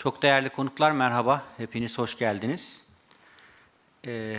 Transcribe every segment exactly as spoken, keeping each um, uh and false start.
Çok değerli konuklar, merhaba. Hepiniz hoş geldiniz. Ee,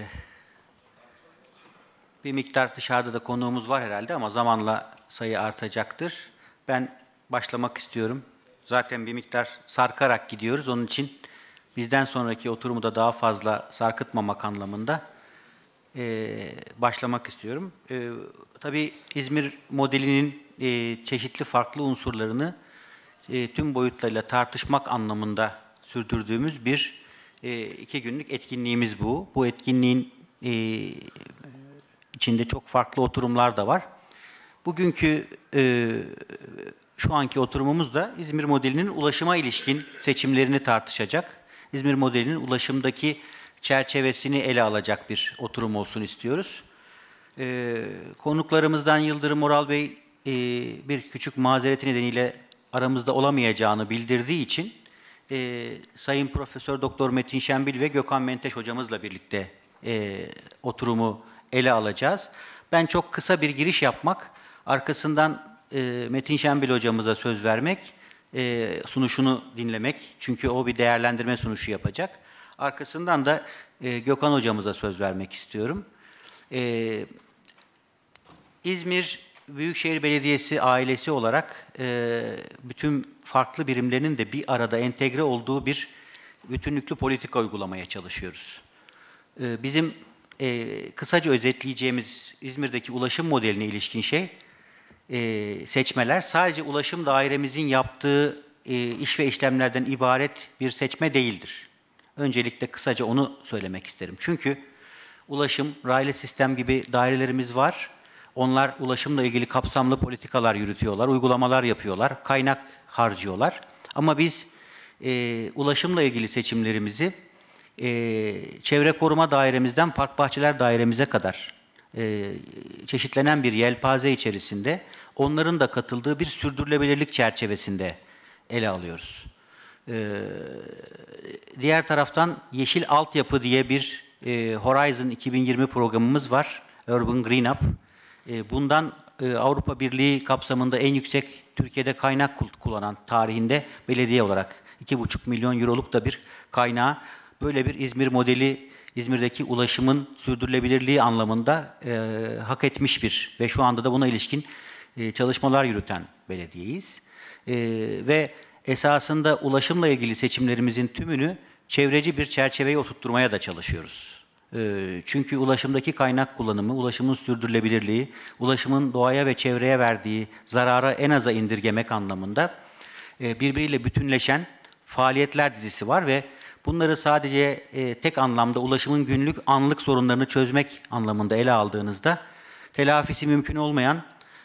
bir miktar dışarıda da konuğumuz var herhalde ama zamanla sayı artacaktır. Ben başlamak istiyorum. Zaten bir miktar sarkarak gidiyoruz. Onun için bizden sonraki oturumu da daha fazla sarkıtmamak anlamında e, başlamak istiyorum. E, tabii İzmir modelinin e, çeşitli farklı unsurlarını e, tüm boyutlarıyla tartışmak anlamında sürdürdüğümüz bir e, iki günlük etkinliğimiz bu. Bu etkinliğin e, içinde çok farklı oturumlar da var. Bugünkü e, şu anki oturumumuz da İzmir modelinin ulaşıma ilişkin seçimlerini tartışacak. İzmir modelinin ulaşımdaki çerçevesini ele alacak bir oturum olsun istiyoruz. E, konuklarımızdan Yıldırım Oral Bey e, bir küçük mazereti nedeniyle aramızda olamayacağını bildirdiği için e, Sayın Profesör Doktor Metin Şembil ve Gökhan Menteş hocamızla birlikte e, oturumu ele alacağız. Ben çok kısa bir giriş yapmak, arkasından e, Metin Şembil hocamıza söz vermek, e, sunuşunu dinlemek, çünkü o bir değerlendirme sunuşu yapacak. Arkasından da e, Gökhan hocamıza söz vermek istiyorum. E, İzmir Büyükşehir Belediyesi ailesi olarak e, bütün farklı birimlerin de bir arada entegre olduğu bir bütünlüklü politika uygulamaya çalışıyoruz. E, bizim e, kısaca özetleyeceğimiz İzmir'deki ulaşım modeline ilişkin şey, e, seçmeler sadece ulaşım dairemizin yaptığı e, iş ve işlemlerden ibaret bir seçme değildir. Öncelikle kısaca onu söylemek isterim. Çünkü ulaşım, raylı sistem gibi dairelerimiz var. Onlar ulaşımla ilgili kapsamlı politikalar yürütüyorlar, uygulamalar yapıyorlar, kaynak harcıyorlar. Ama biz e, ulaşımla ilgili seçimlerimizi e, çevre koruma dairemizden park bahçeler dairemize kadar e, çeşitlenen bir yelpaze içerisinde onların da katıldığı bir sürdürülebilirlik çerçevesinde ele alıyoruz. E, diğer taraftan Yeşil Altyapı diye bir e, Horizon iki bin yirmi programımız var, Urban Green Up. Bundan Avrupa Birliği kapsamında en yüksek Türkiye'de kaynak kullanan tarihinde belediye olarak iki buçuk milyon euroluk da bir kaynağı, böyle bir İzmir modeli, İzmir'deki ulaşımın sürdürülebilirliği anlamında e, hak etmiş bir ve şu anda da buna ilişkin e, çalışmalar yürüten belediyeyiz. E, ve esasında ulaşımla ilgili seçimlerimizin tümünü çevreci bir çerçeveye oturtturmaya da çalışıyoruz. Çünkü ulaşımdaki kaynak kullanımı, ulaşımın sürdürülebilirliği, ulaşımın doğaya ve çevreye verdiği zarara en aza indirgemek anlamında birbiriyle bütünleşen faaliyetler dizisi var ve bunları sadece tek anlamda ulaşımın günlük anlık sorunlarını çözmek anlamında ele aldığınızda telafisi mümkün olmayan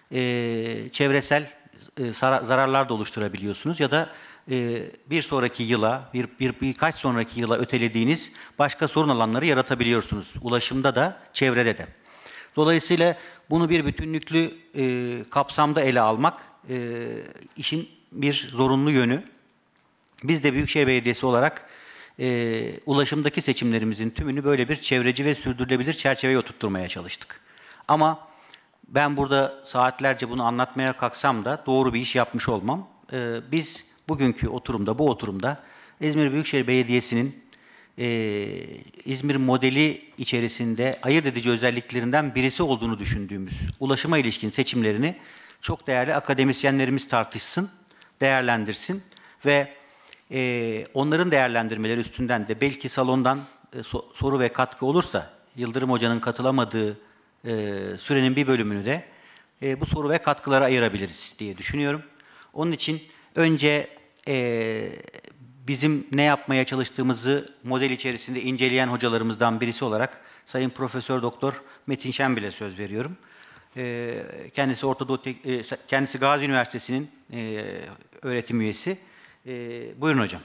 çevresel zararlar da oluşturabiliyorsunuz ya da bir sonraki yıla, bir, bir birkaç sonraki yıla ötelediğiniz başka sorun alanları yaratabiliyorsunuz. Ulaşımda da, çevrede de. Dolayısıyla bunu bir bütünlüklü e, kapsamda ele almak e, işin bir zorunlu yönü. Biz de Büyükşehir Belediyesi olarak e, ulaşımdaki seçimlerimizin tümünü böyle bir çevreci ve sürdürülebilir çerçeveye oturtturmaya çalıştık. Ama ben burada saatlerce bunu anlatmaya kalksam da doğru bir iş yapmış olmam. E, biz bugünkü oturumda, bu oturumda İzmir Büyükşehir Belediyesi'nin e, İzmir modeli içerisinde ayırt edici özelliklerinden birisi olduğunu düşündüğümüz ulaşıma ilişkin seçimlerini çok değerli akademisyenlerimiz tartışsın, değerlendirsin ve e, onların değerlendirmeleri üstünden de belki salondan e, so, soru ve katkı olursa Yıldırım Hoca'nın katılamadığı e, sürenin bir bölümünü de e, bu soru ve katkılara ayırabiliriz diye düşünüyorum. Onun için önce e, bizim ne yapmaya çalıştığımızı model içerisinde inceleyen hocalarımızdan birisi olarak Sayın Profesör Doktor Metin Şembil'e söz veriyorum. E, kendisi Orta Doğu, e, kendisi Gazi Üniversitesi'nin e, öğretim üyesi. E, buyurun hocam.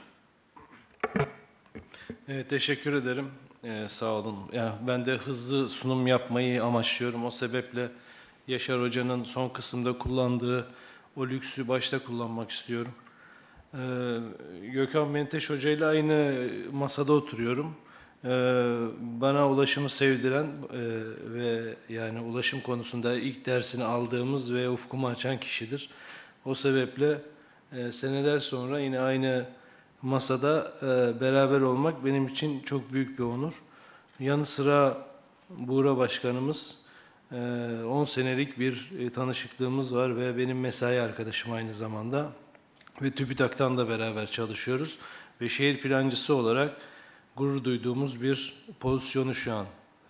Evet, teşekkür ederim. Ee, sağ olun. Yani ben de hızlı sunum yapmayı amaçlıyorum. O sebeple Yaşar Hoca'nın son kısımda kullandığı o lüksü başta kullanmak istiyorum. Ee, Gökhan Menteş Hoca ile aynı masada oturuyorum. Ee, bana ulaşımı sevdiren e, ve yani ulaşım konusunda ilk dersini aldığımız ve ufkumu açan kişidir. O sebeple e, seneler sonra yine aynı masada e, beraber olmak benim için çok büyük bir onur. Yanı sıra Buğra Başkanımız, e, on senelik bir e, tanışıklığımız var ve benim mesai arkadaşım aynı zamanda. Ve TÜBİTAK'tan da beraber çalışıyoruz. Ve şehir plancısı olarak gurur duyduğumuz bir pozisyonu şu an e,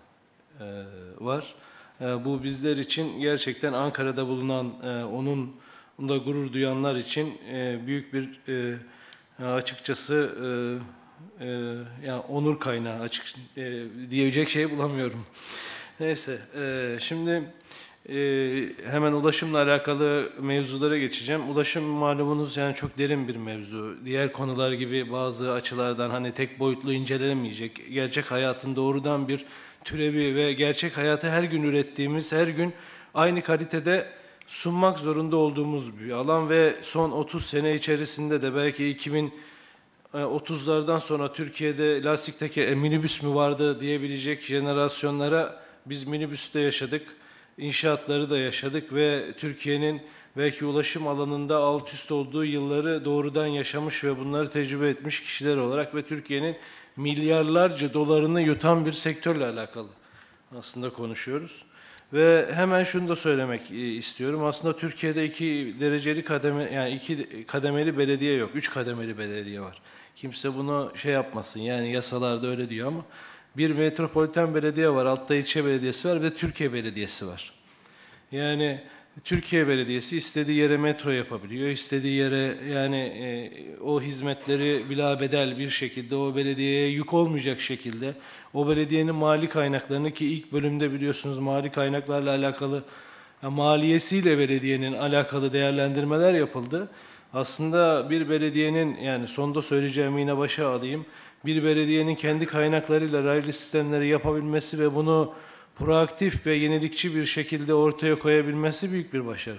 e, var. E, bu bizler için gerçekten Ankara'da bulunan, e, onun da gurur duyanlar için e, büyük bir e, açıkçası e, e, yani onur kaynağı, açık e, diyecek şey bulamıyorum. Neyse, e, şimdi e, hemen ulaşımla alakalı mevzulara geçeceğim. Ulaşım malumunuz yani çok derin bir mevzu. Diğer konular gibi bazı açılardan hani tek boyutlu incelenemeyecek. Gerçek hayatın doğrudan bir türevi ve gerçek hayatı her gün ürettiğimiz, her gün aynı kalitede sunmak zorunda olduğumuz bir alan ve son otuz sene içerisinde de belki iki bin otuzlardan sonra Türkiye'de lastik teke e, minibüs mü vardı diyebilecek jenerasyonlara biz minibüste yaşadık, inşaatları da yaşadık ve Türkiye'nin belki ulaşım alanında alt üst olduğu yılları doğrudan yaşamış ve bunları tecrübe etmiş kişiler olarak ve Türkiye'nin milyarlarca dolarını yutan bir sektörle alakalı aslında konuşuyoruz. Ve hemen şunu da söylemek istiyorum. Aslında Türkiye'de iki dereceli kademe, yani iki kademeli belediye yok. Üç kademeli belediye var. Kimse bunu şey yapmasın. Yani yasalarda öyle diyor ama bir metropoliten belediye var, altta ilçe belediyesi var, bir de Türkiye Belediyesi var. Yani Türkiye Belediyesi istediği yere metro yapabiliyor, istediği yere yani e, o hizmetleri bilabedel bir şekilde o belediyeye yük olmayacak şekilde o belediyenin mali kaynaklarını ki ilk bölümde biliyorsunuz mali kaynaklarla alakalı yani maliyesiyle belediyenin alakalı değerlendirmeler yapıldı. Aslında bir belediyenin yani sonda söyleyeceğimi yine başa alayım. Bir belediyenin kendi kaynaklarıyla raylı sistemleri yapabilmesi ve bunu proaktif ve yenilikçi bir şekilde ortaya koyabilmesi büyük bir başarı.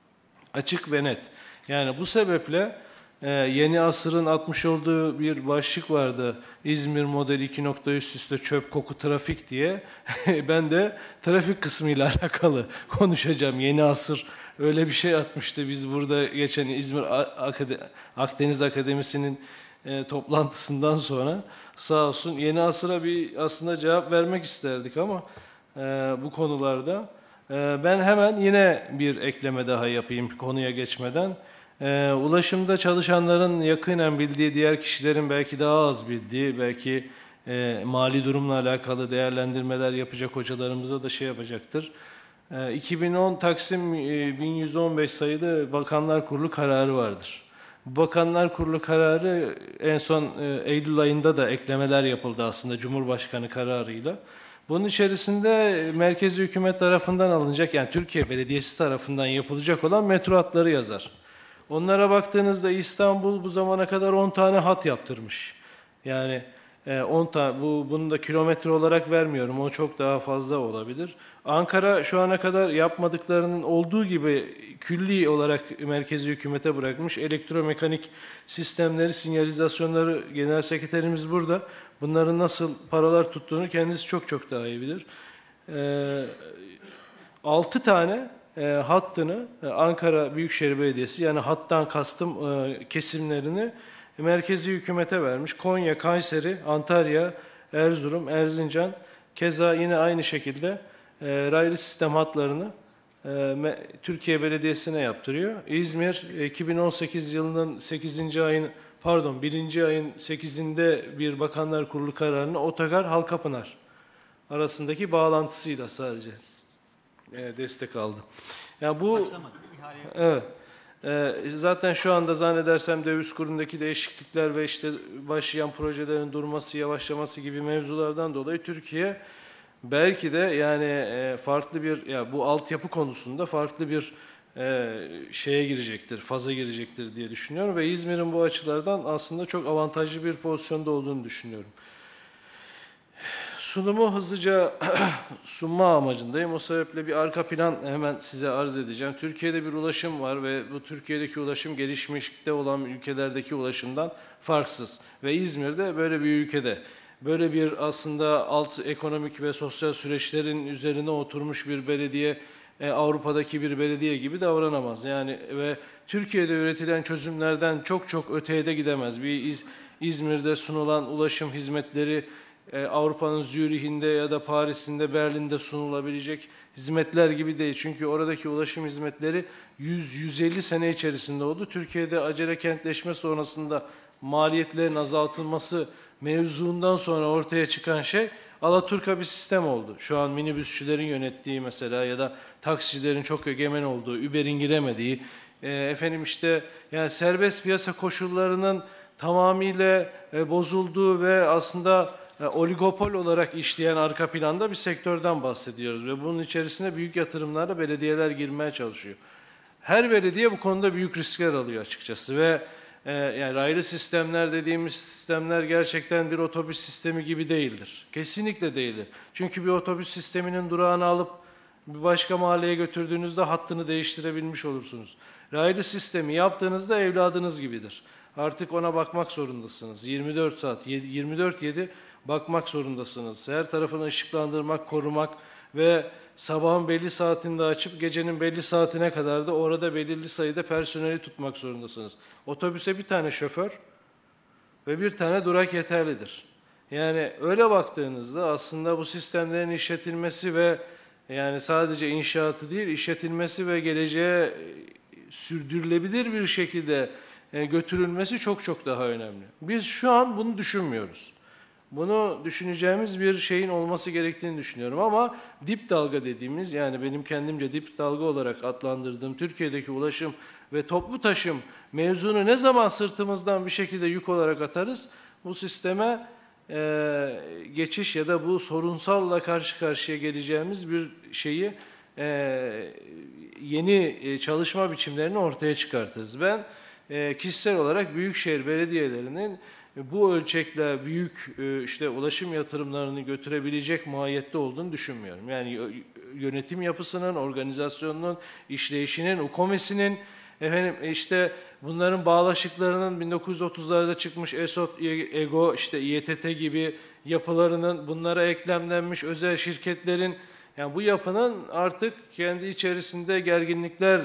Açık ve net. Yani bu sebeple e, yeni asırın atmış olduğu bir başlık vardı. İzmir modeli iki nokta üst üste çöp koku trafik diye. Ben de trafik kısmıyla alakalı konuşacağım. Yeni asır öyle bir şey atmıştı. Biz burada geçen İzmir Akdeniz Akademisi'nin e, toplantısından sonra sağ olsun yeni asıra bir aslında cevap vermek isterdik ama e, bu konularda. E, ben hemen yine bir ekleme daha yapayım konuya geçmeden. E, ulaşımda çalışanların yakinen bildiği, diğer kişilerin belki daha az bildiği, belki e, mali durumla alakalı değerlendirmeler yapacak hocalarımıza da şey yapacaktır. E, iki bin on Taksim e, bin yüz on beş sayılı Bakanlar Kurulu kararı vardır. Bakanlar Kurulu kararı en son e, Eylül ayında da eklemeler yapıldı aslında Cumhurbaşkanı kararıyla. Bunun içerisinde merkezi hükümet tarafından alınacak yani Türkiye Belediyesi tarafından yapılacak olan metro hatları yazar. Onlara baktığınızda İstanbul bu zamana kadar on tane hat yaptırmış. Yani on tane bu bunu da kilometre olarak vermiyorum. O çok daha fazla olabilir. Ankara şu ana kadar yapmadıklarının olduğu gibi külli olarak merkezi hükümete bırakmış. Elektromekanik sistemleri, sinyalizasyonları genel sekreterimiz burada. Bunların nasıl paralar tuttuğunu kendisi çok çok daha iyi bilir. Ee, altı tane e, hattını e, Ankara Büyükşehir Belediyesi yani hattan kastım e, kesimlerini merkezi hükümete vermiş. Konya, Kayseri, Antalya, Erzurum, Erzincan keza yine aynı şekilde e, raylı sistem hatlarını e, Türkiye Belediyesi'ne yaptırıyor. İzmir iki bin on sekiz yılının sekizinci ayın pardon birinci ayın sekizinde bir Bakanlar Kurulu kararını Otogar Halkapınar arasındaki bağlantısıyla sadece e, destek aldı. Yani bu evet. Ee, zaten şu anda zannedersem döviz kurundaki değişiklikler ve işte başlayan projelerin durması, yavaşlaması gibi mevzulardan dolayı Türkiye belki de yani e, farklı bir ya bu altyapı konusunda farklı bir e, şeye girecektir, faza girecektir diye düşünüyorum ve İzmir'in bu açılardan aslında çok avantajlı bir pozisyonda olduğunu düşünüyorum. Sunumu hızlıca sunma amacındayım. O sebeple bir arka plan hemen size arz edeceğim. Türkiye'de bir ulaşım var ve bu Türkiye'deki ulaşım gelişmişlikte olan ülkelerdeki ulaşımdan farksız. Ve İzmir'de böyle bir ülkede, böyle bir aslında alt ekonomik ve sosyal süreçlerin üzerine oturmuş bir belediye e, Avrupa'daki bir belediye gibi davranamaz. Yani ve Türkiye'de üretilen çözümlerden çok çok öteye de gidemez. Bir İz, İzmir'de sunulan ulaşım hizmetleri e, Avrupa'nın Zürih'inde ya da Paris'inde, Berlin'de sunulabilecek hizmetler gibi değil. Çünkü oradaki ulaşım hizmetleri yüz yüz elli sene içerisinde oldu. Türkiye'de acele kentleşme sonrasında maliyetlerin azaltılması mevzuundan sonra ortaya çıkan şey alaturka bir sistem oldu. Şu an minibüsçülerin yönettiği mesela ya da taksicilerin çok egemen olduğu, Uber'in giremediği, e, efendim işte yani serbest piyasa koşullarının tamamıyla e, bozulduğu ve aslında e, oligopol olarak işleyen arka planda bir sektörden bahsediyoruz ve bunun içerisine büyük yatırımlarla belediyeler girmeye çalışıyor. Her belediye bu konuda büyük riskler alıyor açıkçası ve e, yani raylı sistemler dediğimiz sistemler gerçekten bir otobüs sistemi gibi değildir. Kesinlikle değildir. Çünkü bir otobüs sisteminin durağını alıp bir başka mahalleye götürdüğünüzde hattını değiştirebilmiş olursunuz. Raylı sistemi yaptığınızda evladınız gibidir. Artık ona bakmak zorundasınız. yirmi dört saat, yirmi dört yedi bakmak zorundasınız. Her tarafını ışıklandırmak, korumak ve sabahın belli saatinde açıp gecenin belli saatine kadar da orada belirli sayıda personeli tutmak zorundasınız. Otobüse bir tane şoför ve bir tane durak yeterlidir. Yani öyle baktığınızda aslında bu sistemlerin işletilmesi ve yani sadece inşaatı değil, işletilmesi ve geleceğe sürdürülebilir bir şekilde götürülmesi çok çok daha önemli. Biz şu an bunu düşünmüyoruz. Bunu düşüneceğimiz bir şeyin olması gerektiğini düşünüyorum ama dip dalga dediğimiz, yani benim kendimce dip dalga olarak adlandırdığım Türkiye'deki ulaşım ve toplu taşım mevzunu ne zaman sırtımızdan bir şekilde yük olarak atarız? Bu sisteme e, geçiş ya da bu sorunsalla karşı karşıya geleceğimiz bir şeyi e, yeni çalışma biçimlerini ortaya çıkartırız. Ben e, kişisel olarak büyükşehir belediyelerinin bu ölçekle büyük işte ulaşım yatırımlarını götürebilecek mahiyette olduğunu düşünmüyorum. Yani yönetim yapısının, organizasyonunun, işleyişinin, UKOMES'inin, efendim işte bunların bağlaşıklarının bin dokuz yüz otuzlarda çıkmış ESOT, EGO, işte İETT gibi yapılarının bunlara eklemlenmiş özel şirketlerin, yani bu yapının artık kendi içerisinde gerginlikler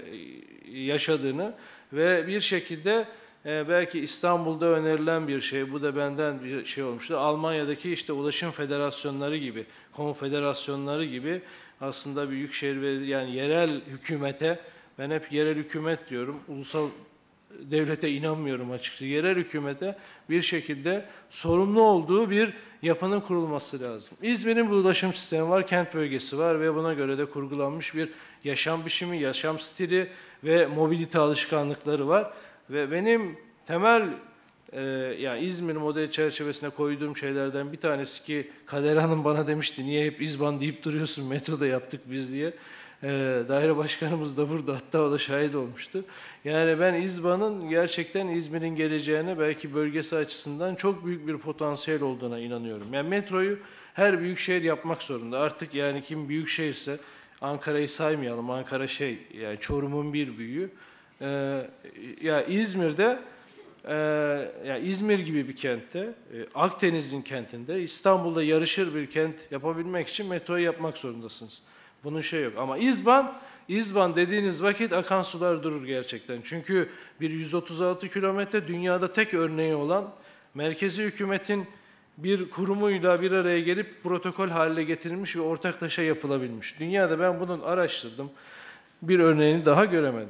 yaşadığını ve bir şekilde Ee, belki İstanbul'da önerilen bir şey, bu da benden bir şey olmuştu. Almanya'daki işte ulaşım federasyonları gibi, konfederasyonları gibi aslında büyükşehir ve yani yerel hükümete, ben hep yerel hükümet diyorum, ulusal devlete inanmıyorum açıkçası. Yerel hükümete bir şekilde sorumlu olduğu bir yapının kurulması lazım. İzmir'in bir ulaşım sistemi var, kent bölgesi var ve buna göre de kurgulanmış bir yaşam biçimi, yaşam stili ve mobilite alışkanlıkları var. Ve benim temel e, yani İzmir modeli çerçevesine koyduğum şeylerden bir tanesi ki Kader Hanım bana demişti, niye hep İzban deyip duruyorsun, metroda yaptık biz diye. E, daire başkanımız da burada, hatta o da şahit olmuştu. Yani ben İzban'ın gerçekten İzmir'in geleceğine belki bölgesi açısından çok büyük bir potansiyel olduğuna inanıyorum. Yani metroyu her büyük şehir yapmak zorunda. Artık yani kim büyük şehirse, Ankara'yı saymayalım, Ankara şey yani Çorum'un bir büyüğü. Ee, ya İzmir'de e, ya İzmir gibi bir kentte, e, Akdeniz'in kentinde, İstanbul'da yarışır bir kent yapabilmek için metroyu yapmak zorundasınız. Bunun şey yok. Ama İzban, İzban dediğiniz vakit akan sular durur gerçekten. Çünkü bir yüz otuz altı kilometre dünyada tek örneği olan, merkezi hükümetin bir kurumuyla bir araya gelip protokol haline getirilmiş ve ortaklaşa yapılabilmiş. Dünyada ben bunun araştırdım. Bir örneğini daha göremedim.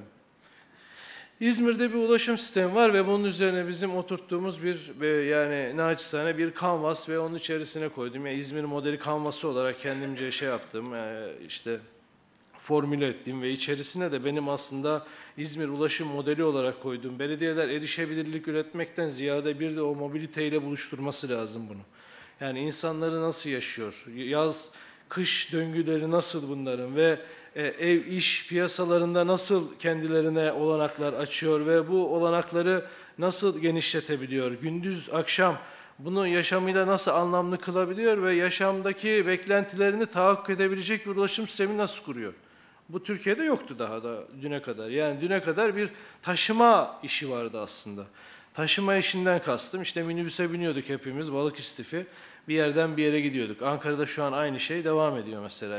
İzmir'de bir ulaşım sistemi var ve bunun üzerine bizim oturttuğumuz bir yani naçizane bir kanvas ve onun içerisine koydum. Yani İzmir modeli kanvası olarak kendimce şey yaptım, işte formüle ettiğim ve içerisine de benim aslında İzmir ulaşım modeli olarak koyduğum, belediyeler erişebilirlik üretmekten ziyade bir de o mobiliteyle buluşturması lazım bunu. Yani insanları nasıl yaşıyor, yaz, kış döngüleri nasıl bunların ve ev iş piyasalarında nasıl kendilerine olanaklar açıyor ve bu olanakları nasıl genişletebiliyor, gündüz akşam bunu yaşamıyla nasıl anlamlı kılabiliyor ve yaşamdaki beklentilerini tahakkuk edebilecek bir ulaşım sistemi nasıl kuruyor? Bu Türkiye'de yoktu daha da düne kadar. Yani düne kadar bir taşıma işi vardı aslında. Taşıma işinden kastım, işte minibüse biniyorduk hepimiz, balık istifi, bir yerden bir yere gidiyorduk. Ankara'da şu an aynı şey devam ediyor mesela.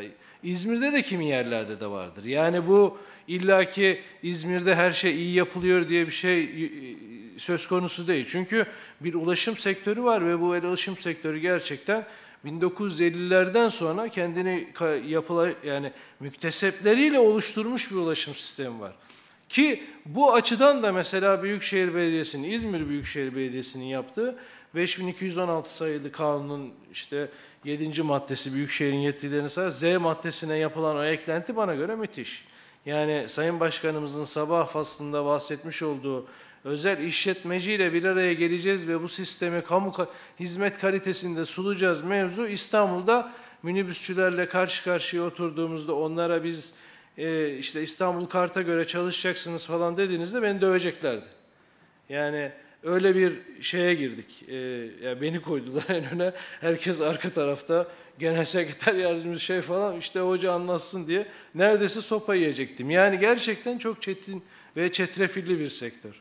İzmir'de de kimi yerlerde de vardır. Yani bu illaki İzmir'de her şey iyi yapılıyor diye bir şey söz konusu değil. Çünkü bir ulaşım sektörü var ve bu ulaşım sektörü gerçekten bin dokuz yüz ellilerden sonra kendini yapıla yani müktesepleriyle oluşturmuş bir ulaşım sistemi var. Ki bu açıdan da mesela Büyükşehir Belediyesi'nin, İzmir Büyükşehir Belediyesi'nin yaptığı beş bin iki yüz on altı sayılı kanunun işte yedinci maddesi Büyükşehir'in yetkilerini sayar. Z maddesine yapılan o eklenti bana göre müthiş. Yani Sayın Başkanımızın sabah faslında bahsetmiş olduğu özel işletmeciyle bir araya geleceğiz ve bu sistemi kamu hizmet kalitesinde sunacağız mevzu İstanbul'da minibüsçülerle karşı karşıya oturduğumuzda onlara biz e, işte İstanbul Kart'a göre çalışacaksınız falan dediğinizde beni döveceklerdi. Yani öyle bir şeye girdik. E, yani beni koydular en öne. Herkes arka tarafta. Genel sekreter yardımcısı şey falan işte hoca anlatsın diye neredeyse sopa yiyecektim. Yani gerçekten çok çetin ve çetrefilli bir sektör.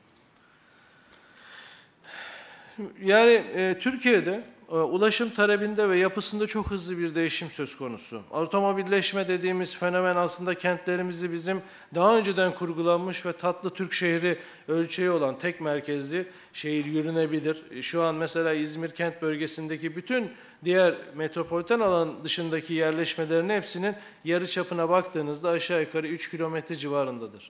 Yani e, Türkiye'de e, ulaşım talebinde ve yapısında çok hızlı bir değişim söz konusu. Otomobilleşme dediğimiz fenomen aslında kentlerimizi bizim daha önceden kurgulanmış ve tatlı Türk şehri ölçeği olan tek merkezli şehir yürünebilir. Şu an mesela İzmir kent bölgesindeki bütün diğer metropoliten alan dışındaki yerleşmelerin hepsinin yarıçapına baktığınızda aşağı yukarı üç kilometre civarındadır.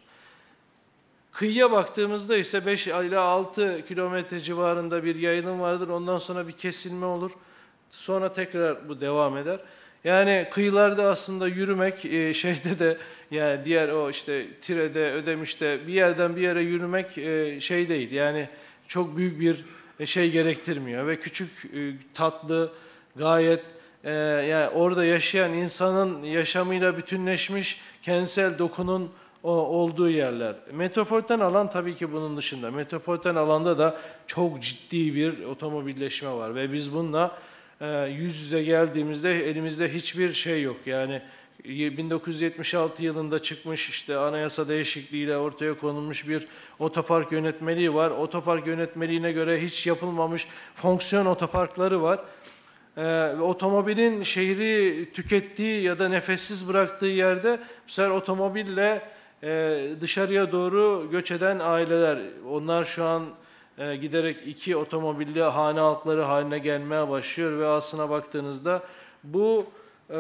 Kıyıya baktığımızda ise beş ila altı kilometre civarında bir yayılım vardır. Ondan sonra bir kesilme olur. Sonra tekrar bu devam eder. Yani kıyılarda aslında yürümek e, şeyde de yani diğer o işte Tire'de, Ödemiş'te bir yerden bir yere yürümek e, şey değil. Yani çok büyük bir şey gerektirmiyor ve küçük e, tatlı gayet e, yani orada yaşayan insanın yaşamıyla bütünleşmiş kentsel dokunun o olduğu yerler. Metropoliten alan tabii ki bunun dışında. Metropoliten alanda da çok ciddi bir otomobilleşme var ve biz bununla e, yüz yüze geldiğimizde elimizde hiçbir şey yok. Yani bin dokuz yüz yetmiş altı yılında çıkmış işte anayasa değişikliğiyle ortaya konulmuş bir otopark yönetmeliği var. Otopark yönetmeliğine göre hiç yapılmamış fonksiyon otoparkları var. Ee, otomobilin şehri tükettiği ya da nefessiz bıraktığı yerde bu sefer otomobille e, dışarıya doğru göç eden aileler. Onlar şu an e, giderek iki otomobilli hane halkları haline gelmeye başlıyor ve aslına baktığınızda bu e,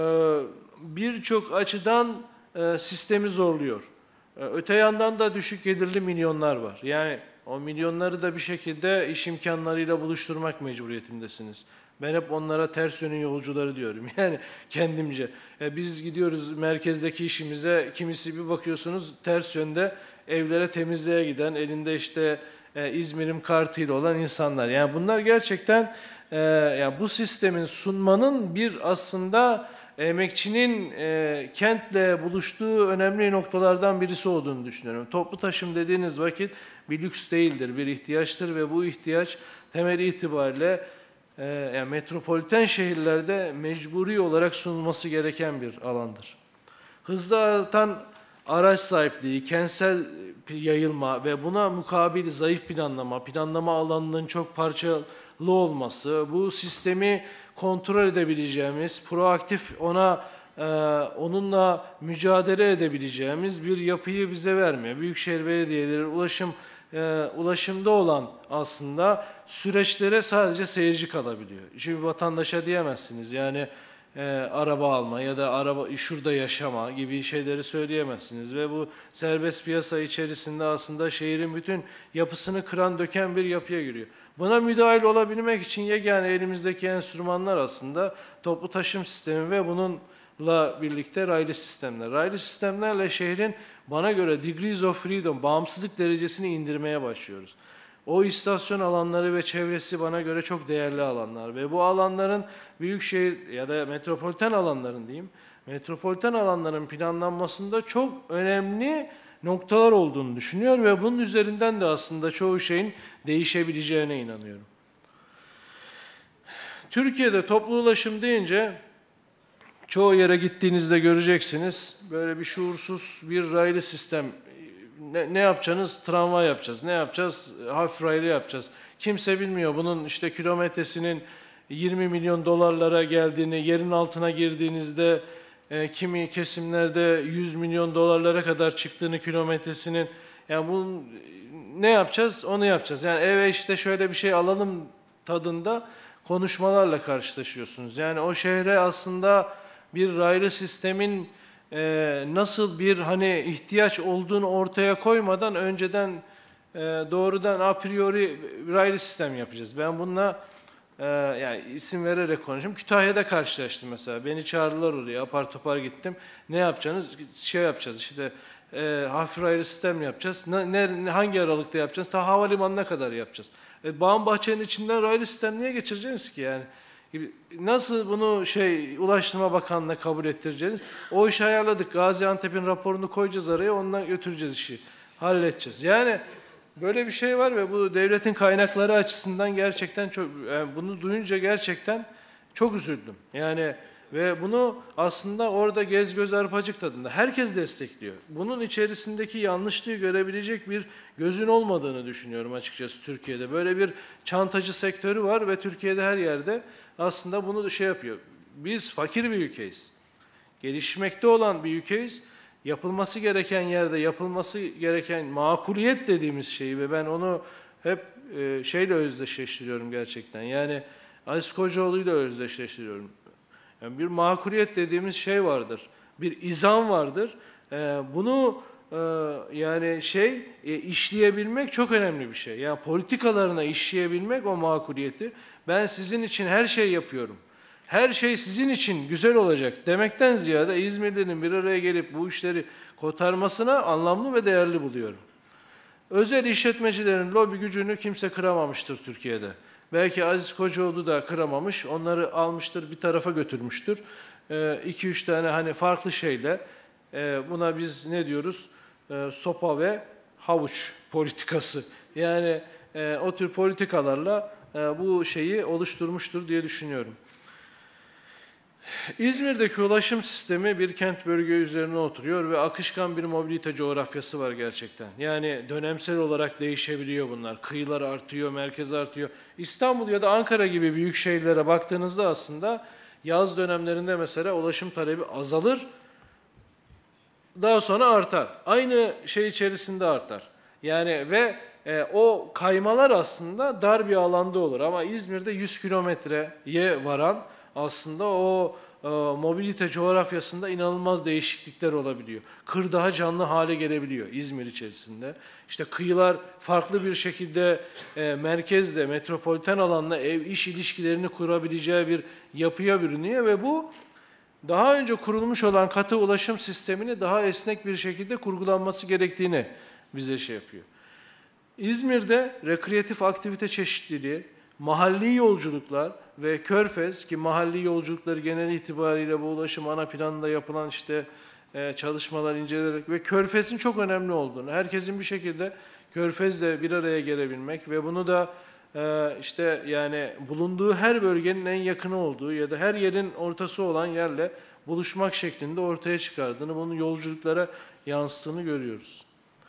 birçok açıdan e, sistemi zorluyor. E, öte yandan da düşük gelirli milyonlar var. Yani o milyonları da bir şekilde iş imkanlarıyla buluşturmak mecburiyetindesiniz. Ben hep onlara ters yönün yolcuları diyorum. Yani kendimce. E biz gidiyoruz merkezdeki işimize, kimisi bir bakıyorsunuz ters yönde evlere temizliğe giden, elinde işte e, İzmir'in kartıyla olan insanlar. Yani bunlar gerçekten e, yani bu sistemin sunmanın bir aslında emekçinin e, kentle buluştuğu önemli noktalardan birisi olduğunu düşünüyorum. Toplu taşım dediğiniz vakit bir lüks değildir, bir ihtiyaçtır ve bu ihtiyaç temeli itibariyle e, yani metropoliten şehirlerde mecburi olarak sunulması gereken bir alandır. Hızlı artan araç sahipliği, kentsel yayılma ve buna mukabil zayıf planlama, planlama alanının çok parçalı olması, bu sistemi kontrol edebileceğimiz, proaktif ona e, onunla mücadele edebileceğimiz bir yapıyı bize vermiyor. Büyükşehir belediyeleri ulaşım e, ulaşımda olan aslında süreçlere sadece seyirci kalabiliyor. Çünkü vatandaşa diyemezsiniz yani e, araba alma ya da araba şurada yaşama gibi şeyleri söyleyemezsiniz ve bu serbest piyasa içerisinde aslında şehrin bütün yapısını kıran döken bir yapıya giriyor. Buna müdahil olabilmek için yegane elimizdeki enstrümanlar aslında toplu taşım sistemi ve bununla birlikte raylı sistemler. Raylı sistemlerle şehrin bana göre degrees of freedom, bağımsızlık derecesini indirmeye başlıyoruz. O istasyon alanları ve çevresi bana göre çok değerli alanlar ve bu alanların büyükşehir ya da metropoliten alanların diyeyim, metropoliten alanların planlanmasında çok önemli noktalar olduğunu düşünüyor ve bunun üzerinden de aslında çoğu şeyin değişebileceğine inanıyorum. Türkiye'de toplu ulaşım deyince çoğu yere gittiğinizde göreceksiniz böyle bir şuursuz bir raylı sistem. Ne, ne yapacaksınız? Tramvay yapacağız. Ne yapacağız? Hafif raylı yapacağız. Kimse bilmiyor bunun işte kilometresinin yirmi milyon dolarlara geldiğini, yerin altına girdiğinizde e, kimi kesimlerde yüz milyon dolarlara kadar çıktığını kilometresinin, yani bunun ne yapacağız? Onu yapacağız. Yani eve işte şöyle bir şey alalım tadında konuşmalarla karşılaşıyorsunuz. Yani o şehre aslında bir raylı sistemin e, nasıl bir hani ihtiyaç olduğunu ortaya koymadan önceden e, doğrudan a priori raylı sistem yapacağız. Ben bununla e, yani isim vererek konuşayım. Kütahya'da karşılaştım mesela. Beni çağırdılar oraya. Apar topar gittim. Ne yapacaksınız? Şey yapacağız işte. E, hafif raylı sistem yapacağız. Ne, ne, hangi aralıkta yapacağız? Ta havalimanına kadar yapacağız. E, bağın bahçenin içinden raylı sistem niye geçireceksiniz ki yani? Nasıl bunu şey Ulaştırma Bakanlığı'na kabul ettireceğiz? O işi ayarladık. Gaziantep'in raporunu koyacağız araya, ondan götüreceğiz işi. Halledeceğiz. Yani böyle bir şey var ve bu devletin kaynakları açısından gerçekten çok, yani bunu duyunca gerçekten çok üzüldüm. Yani ve bunu aslında orada gez göz arpacık tadında herkes destekliyor. Bunun içerisindeki yanlışlığı görebilecek bir gözün olmadığını düşünüyorum açıkçası Türkiye'de. Böyle bir çantacı sektörü var ve Türkiye'de her yerde aslında bunu şey yapıyor. Biz fakir bir ülkeyiz. Gelişmekte olan bir ülkeyiz. Yapılması gereken yerde yapılması gereken makuliyet dediğimiz şeyi ve ben onu hep e, şeyle özdeşleştiriyorum gerçekten. Yani Aziz Kocaoğlu'yla özdeşleştiriyorum. Yani bir makuliyet dediğimiz şey vardır. Bir izan vardır. Ee, bunu e, yani şey e, işleyebilmek çok önemli bir şey. Yani politikalarına işleyebilmek o makuliyeti. Ben sizin için her şey yapıyorum. Her şey sizin için güzel olacak demekten ziyade İzmirli'nin bir araya gelip bu işleri kotarmasına anlamlı ve değerli buluyorum. Özel işletmecilerin lobi gücünü kimse kıramamıştır Türkiye'de. Belki Aziz Kocaoğlu da kıramamış, onları almıştır, bir tarafa götürmüştür. E, iki üç tane hani farklı şeyle, e, buna biz ne diyoruz? E, sopa ve havuç politikası. Yani e, o tür politikalarla e, bu şeyi oluşturmuştur diye düşünüyorum. İzmir'deki ulaşım sistemi bir kent bölge üzerine oturuyor ve akışkan bir mobilite coğrafyası var gerçekten. Yani dönemsel olarak değişebiliyor bunlar. Kıyılar artıyor, merkez artıyor. İstanbul ya da Ankara gibi büyük şehirlere baktığınızda aslında yaz dönemlerinde mesela ulaşım talebi azalır, daha sonra artar. Aynı şey içerisinde artar. Yani ve e, o kaymalar aslında dar bir alanda olur ama İzmir'de yüz kilometreye varan aslında o e, mobilite coğrafyasında inanılmaz değişiklikler olabiliyor. Kır daha canlı hale gelebiliyor İzmir içerisinde. İşte kıyılar farklı bir şekilde e, merkezde, metropoliten alanla ev iş ilişkilerini kurabileceği bir yapıya bürünüyor ve bu daha önce kurulmuş olan katı ulaşım sistemini daha esnek bir şekilde kurgulanması gerektiğini bize şey yapıyor. İzmir'de rekreatif aktivite çeşitliliği, mahalli yolculuklar ve Körfez ki mahalli yolculukları genel itibariyle bu ulaşım ana planında yapılan işte e, çalışmalar incelenerek ve Körfez'in çok önemli olduğunu, herkesin bir şekilde Körfez'le bir araya gelebilmek ve bunu da e, işte yani bulunduğu her bölgenin en yakını olduğu ya da her yerin ortası olan yerle buluşmak şeklinde ortaya çıkardığını, bunun yolculuklara yansıttığını görüyoruz.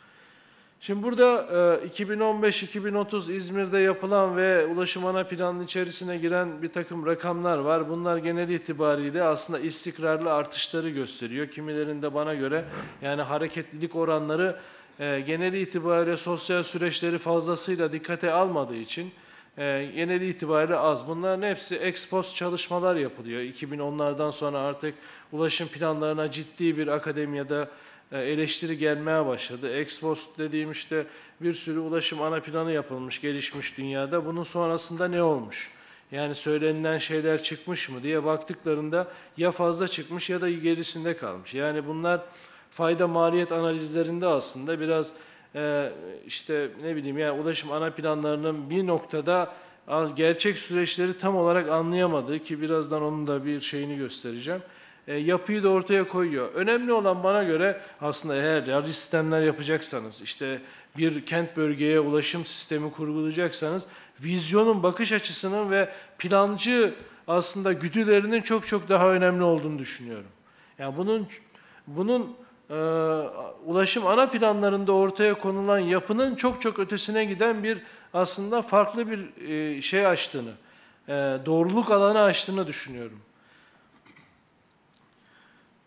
Şimdi burada iki bin on beş iki bin otuz İzmir'de yapılan ve ulaşım ana planının içerisine giren bir takım rakamlar var. Bunlar genel itibariyle aslında istikrarlı artışları gösteriyor. Kimilerinde bana göre yani hareketlilik oranları genel itibariyle sosyal süreçleri fazlasıyla dikkate almadığı için genel itibariyle az. Bunların hepsi ex post çalışmalar yapılıyor. iki bin onlardan sonra artık ulaşım planlarına ciddi bir akademiyada eleştiri gelmeye başladı. Ex post dediğim işte bir sürü ulaşım ana planı yapılmış gelişmiş dünyada. Bunun sonrasında ne olmuş? Yani söylenilen şeyler çıkmış mı diye baktıklarında ya fazla çıkmış ya da gerisinde kalmış. Yani bunlar fayda maliyet analizlerinde aslında biraz e, işte ne bileyim yani ulaşım ana planlarının bir noktada gerçek süreçleri tam olarak anlayamadığı ki birazdan onun da bir şeyini göstereceğim. E, yapıyı da ortaya koyuyor. Önemli olan bana göre aslında eğer yarı sistemler yapacaksanız, işte bir kent bölgeye ulaşım sistemi kurgulayacaksanız, vizyonun, bakış açısının ve plancı aslında güdülerinin çok çok daha önemli olduğunu düşünüyorum. Yani bunun bunun e, ulaşım ana planlarında ortaya konulan yapının çok çok ötesine giden bir aslında farklı bir e, şey açtığını, e, doğruluk alanı açtığını düşünüyorum.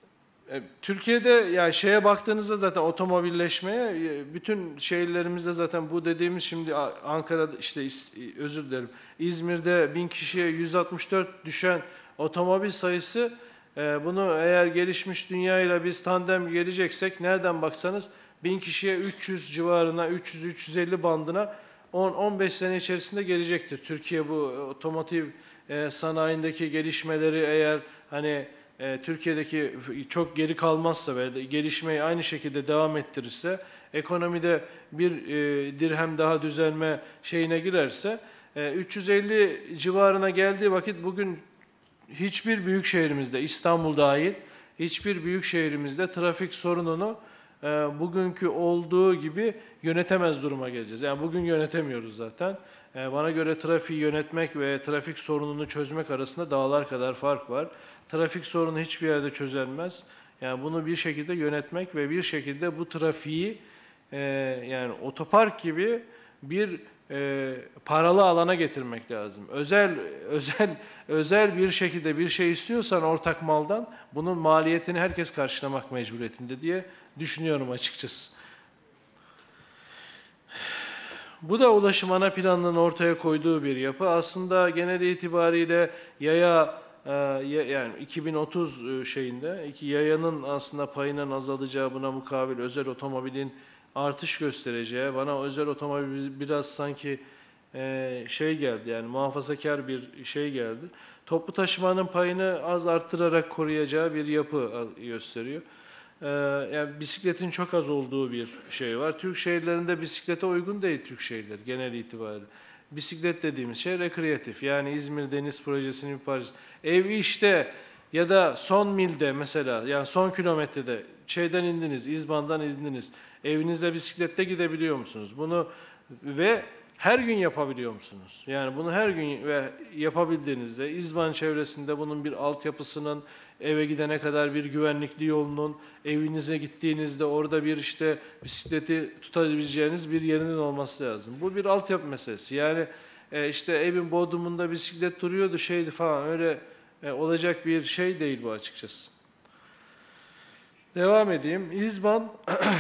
E, Türkiye'de yani şeye baktığınızda zaten otomobilleşmeye e, bütün şehirlerimizde zaten bu dediğimiz şimdi A- Ankara'da işte İs- özür dilerim İzmir'de bin kişiye yüz altmış dört düşen otomobil sayısı e, bunu eğer gelişmiş dünyayla biz tandem geleceksek nereden baksanız bin kişiye üç yüz civarına üç yüz üç yüz elli bandına on on beş sene içerisinde gelecektir. Türkiye bu otomotiv e, sanayindeki gelişmeleri eğer hani e, Türkiye'deki çok geri kalmazsa ve gelişmeyi aynı şekilde devam ettirirse, ekonomide bir e, dirhem daha düzelme şeyine girerse, e, üç yüz elli civarına geldiği vakit bugün hiçbir büyük şehrimizde, İstanbul dahil, hiçbir büyük şehrimizde trafik sorununu e, bugünkü olduğu gibi yönetemez duruma geleceğiz. Yani bugün yönetemiyoruz zaten. E, bana göre trafiği yönetmek ve trafik sorununu çözmek arasında dağlar kadar fark var. Trafik sorunu hiçbir yerde çözülmez. Yani bunu bir şekilde yönetmek ve bir şekilde bu trafiği e, yani otopark gibi bir e, paralı alana getirmek lazım. Özel özel özel bir şekilde bir şey istiyorsan ortak maldan bunun maliyetini herkes karşılamak mecburiyetinde diye düşünüyorum açıkçası. Bu da ulaşım ana planının ortaya koyduğu bir yapı. Aslında genel itibariyle yaya e, yani iki bin otuz şeyinde iki yayanın aslında payının azalacağı, buna mukabil özel otomobilin artış göstereceği, bana özel otomobil biraz sanki e, şey geldi, yani muhafazakar bir şey geldi. Toplu taşımanın payını az arttırarak koruyacağı bir yapı gösteriyor. Ee, yani bisikletin çok az olduğu bir şey var. Türk şehirlerinde bisiklete uygun değil Türk şehirleri genel itibariyle. Bisiklet dediğimiz şey rekreatif. Yani İzmir Deniz Projesi'nin bir parçası. Ev işte ya da son milde mesela, yani son kilometrede şeyden indiniz, İzban'dan indiniz. Evinize bisiklette gidebiliyor musunuz? Bunu ve her gün yapabiliyor musunuz? Yani bunu her gün ve yapabildiğinizde İzban çevresinde bunun bir altyapısının, eve gidene kadar bir güvenlikli yolunun, evinize gittiğinizde orada bir işte bisikleti tutabileceğiniz bir yerinin olması lazım. Bu bir altyapı meselesi. Yani e, işte evin bodrumunda bisiklet duruyordu şeydi falan, öyle e, olacak bir şey değil bu açıkçası. Devam edeyim. İzban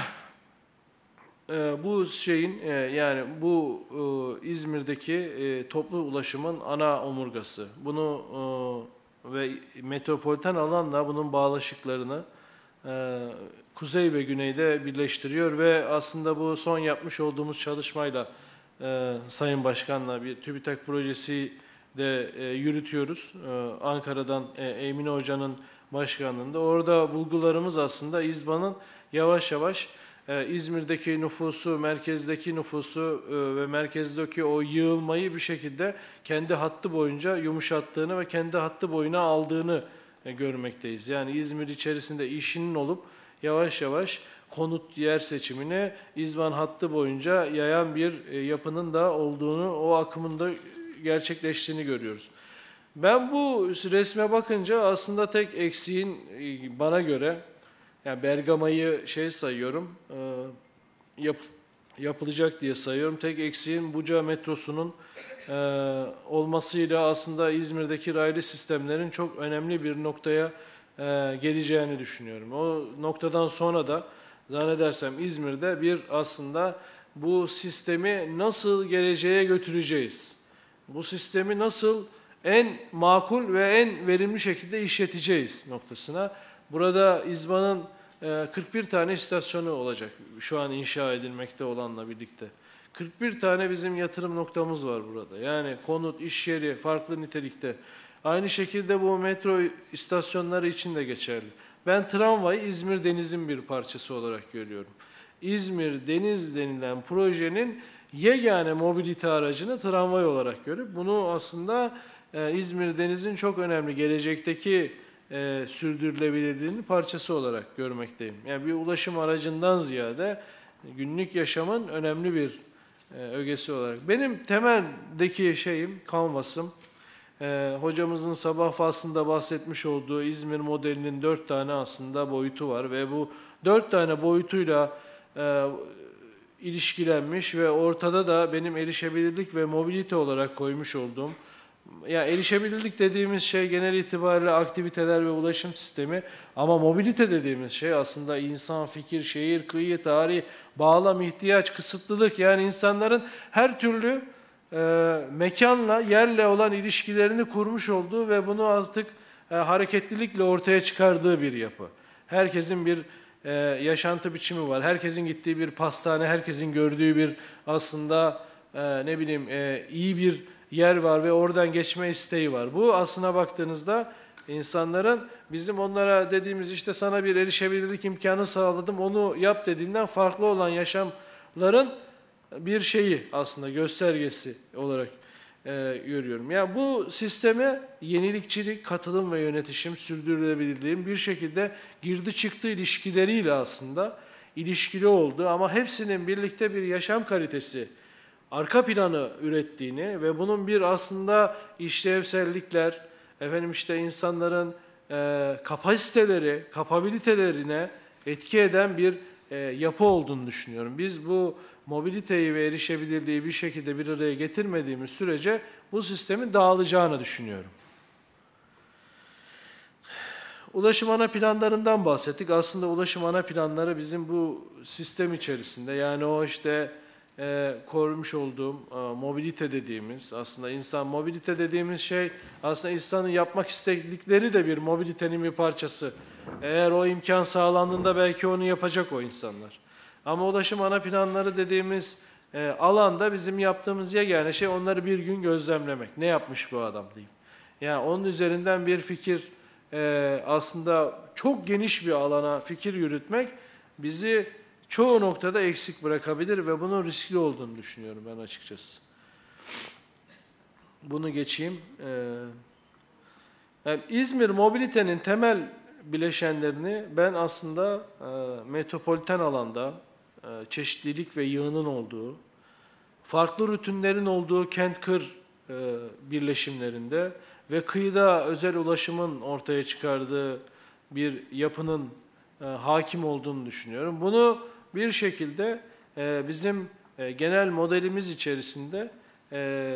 bu şeyin yani bu İzmir'deki toplu ulaşımın ana omurgası. Bunu ve metropoliten alanla bunun bağlaşıklarını kuzey ve güneyde birleştiriyor ve aslında bu son yapmış olduğumuz çalışmayla Sayın Başkan'la bir TÜBİTAK projesi de yürütüyoruz. Ankara'dan Emine Hoca'nın başkanlığında. Orada bulgularımız aslında İzban'ın yavaş yavaş İzmir'deki nüfusu, merkezdeki nüfusu ve merkezdeki o yığılmayı bir şekilde kendi hattı boyunca yumuşattığını ve kendi hattı boyuna aldığını görmekteyiz. Yani İzmir içerisinde işinin olup yavaş yavaş konut yer seçimine İzban hattı boyunca yayan bir yapının da olduğunu, o akımın da gerçekleştiğini görüyoruz. Ben bu resme bakınca aslında tek eksiğin bana göre, yani Bergama'yı şey sayıyorum, e, yap, yapılacak diye sayıyorum. Tek eksiğin Buca metrosunun e, olmasıyla aslında İzmir'deki raylı sistemlerin çok önemli bir noktaya e, geleceğini düşünüyorum. O noktadan sonra da zannedersem İzmir'de bir aslında bu sistemi nasıl geleceğe götüreceğiz? Bu sistemi nasıl en makul ve en verimli şekilde işleteceğiz noktasına. Burada İzban'ın kırk bir tane istasyonu olacak şu an inşa edilmekte olanla birlikte. kırk bir tane bizim yatırım noktamız var burada. Yani konut, iş yeri, farklı nitelikte. Aynı şekilde bu metro istasyonları için de geçerli. Ben tramvayı İzmir Deniz'in bir parçası olarak görüyorum. İzmir Deniz denilen projenin yegane mobilite aracını tramvay olarak görüp bunu aslında İzmir Deniz'in çok önemli gelecekteki e, sürdürülebilirliğinin parçası olarak görmekteyim. Yani bir ulaşım aracından ziyade günlük yaşamın önemli bir e, ögesi olarak. Benim temeldeki şeyim, kanvasım, e, hocamızın sabah faslında bahsetmiş olduğu İzmir modelinin dört tane aslında boyutu var ve bu dört tane boyutuyla e, ilişkilenmiş ve ortada da benim erişebilirlik ve mobilite olarak koymuş olduğum Ya erişebilirlik dediğimiz şey genel itibariyle aktiviteler ve ulaşım sistemi, ama mobilite dediğimiz şey aslında insan, fikir, şehir, kıyı, tarih, bağlam, ihtiyaç, kısıtlılık, yani insanların her türlü e, mekanla, yerle olan ilişkilerini kurmuş olduğu ve bunu artık e, hareketlilikle ortaya çıkardığı bir yapı. Herkesin bir e, yaşantı biçimi var, herkesin gittiği bir pastane, herkesin gördüğü bir aslında e, ne bileyim e, iyi bir yer var ve oradan geçme isteği var. Bu aslına baktığınızda insanların bizim onlara dediğimiz işte sana bir erişebilirlik imkanı sağladım, onu yap dediğinden farklı olan yaşamların bir şeyi aslında göstergesi olarak e, görüyorum. Yani bu sisteme yenilikçilik, katılım ve yönetişim, sürdürülebilirliğin bir şekilde girdi çıktı ilişkileriyle aslında ilişkili olduğu ama hepsinin birlikte bir yaşam kalitesi arka planı ürettiğini ve bunun bir aslında işlevsellikler, efendim işte insanların e, kapasiteleri, kapabilitelerine etki eden bir e, yapı olduğunu düşünüyorum. Biz bu mobiliteyi ve erişebilirliği bir şekilde bir araya getirmediğimiz sürece bu sistemin dağılacağını düşünüyorum. Ulaşım ana planlarından bahsettik. Aslında ulaşım ana planları bizim bu sistem içerisinde, yani o işte e, korumuş olduğum e, mobilite dediğimiz, aslında insan mobilite dediğimiz şey aslında insanın yapmak istedikleri de bir mobilitenin bir parçası. Eğer o imkan sağlandığında belki onu yapacak o insanlar. Ama ulaşım ana planları dediğimiz e, alanda bizim yaptığımız yegane şey onları bir gün gözlemlemek. Ne yapmış bu adam diyeyim. Yani onun üzerinden bir fikir, e, aslında çok geniş bir alana fikir yürütmek bizi çoğu noktada eksik bırakabilir ve bunun riskli olduğunu düşünüyorum ben açıkçası. Bunu geçeyim. Ee, yani İzmir mobilitenin temel bileşenlerini ben aslında e, metropoliten alanda e, çeşitlilik ve yığının olduğu, farklı rutinlerin olduğu kent-kır e, birleşimlerinde ve kıyıda özel ulaşımın ortaya çıkardığı bir yapının e, hakim olduğunu düşünüyorum. Bunu bir şekilde e, bizim e, genel modelimiz içerisinde e,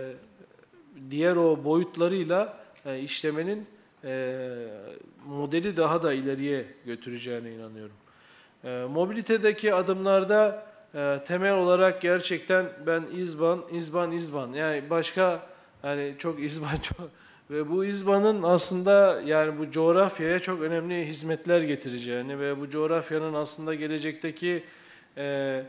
diğer o boyutlarıyla e, işlemenin e, modeli daha da ileriye götüreceğine inanıyorum. E, mobilitedeki adımlarda e, temel olarak gerçekten ben İZBAN, İZBAN, İZBAN, yani başka yani çok İZBAN çok ve bu İZBAN'ın aslında yani bu coğrafyaya çok önemli hizmetler getireceğini ve bu coğrafyanın aslında gelecekteki e,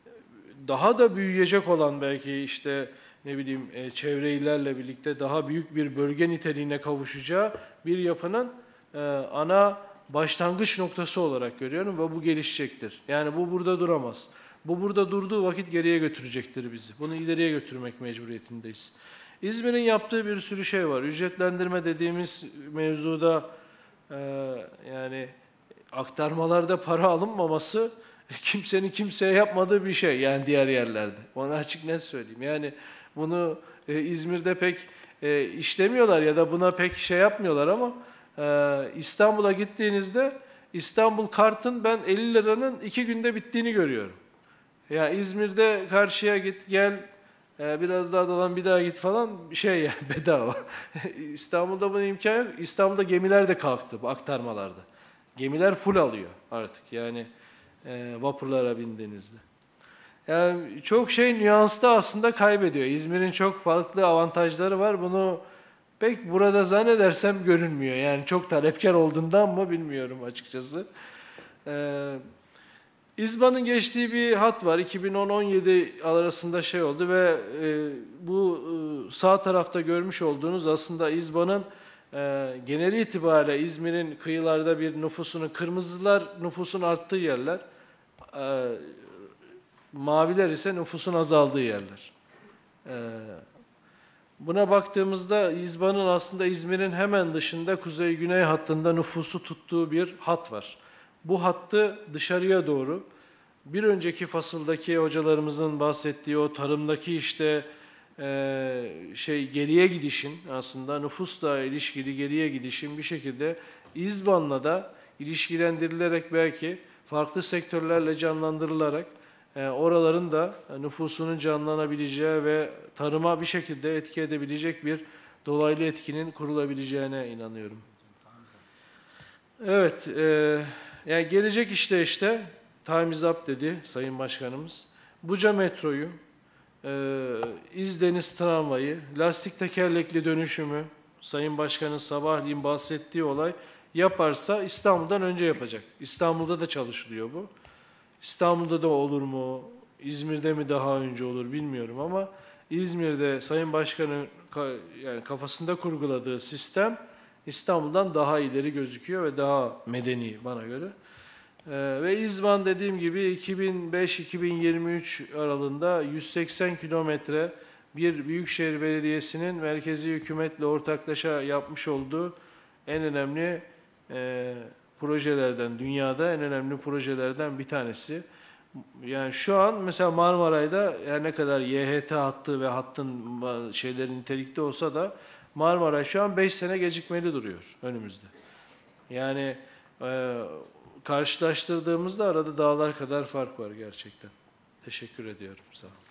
daha da büyüyecek olan belki işte ne bileyim e, çevre illerle birlikte daha büyük bir bölge niteliğine kavuşacağı bir yapının e, ana başlangıç noktası olarak görüyorum ve bu gelişecektir. Yani bu burada duramaz. Bu burada durduğu vakit geriye götürecektir bizi. Bunu ileriye götürmek mecburiyetindeyiz. İzmir'in yaptığı bir sürü şey var. Ücretlendirme dediğimiz mevzuda e, yani aktarmalarda para alınmaması kimsenin kimseye yapmadığı bir şey yani diğer yerlerde. Onu açık net söyleyeyim. Yani bunu e, İzmir'de pek e, işlemiyorlar ya da buna pek şey yapmıyorlar ama e, İstanbul'a gittiğinizde İstanbul kartın ben elli liranın iki günde bittiğini görüyorum. Ya yani İzmir'de karşıya git gel e, biraz daha dolan bir daha git falan şey yani bedava. İstanbul'da bunun imkanı yok. İstanbul'da gemiler de kalktı bu aktarmalarda. Gemiler full alıyor artık yani e, vapurlara bindiğinizde. Yani çok şey nüansta aslında kaybediyor. İzmir'in çok farklı avantajları var. Bunu pek burada zannedersem görünmüyor. Yani çok talepkar olduğundan mı bilmiyorum açıkçası. Ee, İZBAN'ın geçtiği bir hat var. iki bin on on yedi arasında şey oldu ve e, bu e, sağ tarafta görmüş olduğunuz aslında İZBAN'ın e, genel itibariyle İzmir'in kıyılarda bir nüfusunun, kırmızılar nüfusun arttığı yerler, e, maviler ise nüfusun azaldığı yerler. Ee, buna baktığımızda İZBAN'ın aslında İzmir'in hemen dışında kuzey-güney hattında nüfusu tuttuğu bir hat var. Bu hattı dışarıya doğru bir önceki fasıldaki hocalarımızın bahsettiği o tarımdaki işte e, şey geriye gidişin aslında nüfusla ilişkili geriye gidişin bir şekilde İZBAN'la da ilişkilendirilerek belki farklı sektörlerle canlandırılarak oraların da nüfusunun canlanabileceği ve tarıma bir şekilde etki edebilecek bir dolaylı etkinin kurulabileceğine inanıyorum. Evet, e, yani gelecek işte işte time is up dedi Sayın Başkanımız. Buca metroyu, e, İzdeniz tramvayı, lastik tekerlekli dönüşümü, Sayın Başkan'ın sabahleyin bahsettiği olay yaparsa İstanbul'dan önce yapacak. İstanbul'da da çalışılıyor bu. İstanbul'da da olur mu, İzmir'de mi daha önce olur bilmiyorum ama İzmir'de Sayın Başkan'ın yani kafasında kurguladığı sistem İstanbul'dan daha ileri gözüküyor ve daha medeni bana göre. Ee, ve İzban dediğim gibi iki bin beş iki bin yirmi üç aralığında yüz seksen kilometre bir Büyükşehir Belediyesi'nin merkezi hükümetle ortaklaşa yapmış olduğu en önemli e, projelerden, dünyada en önemli projelerden bir tanesi. Yani şu an mesela Marmaray'da her ne kadar Y H T hattı ve hattın şeylerin nitelikte olsa da Marmaray şu an beş sene gecikmeli duruyor önümüzde. Yani e, karşılaştırdığımızda arada dağlar kadar fark var gerçekten. Teşekkür ediyorum. Sağ olun.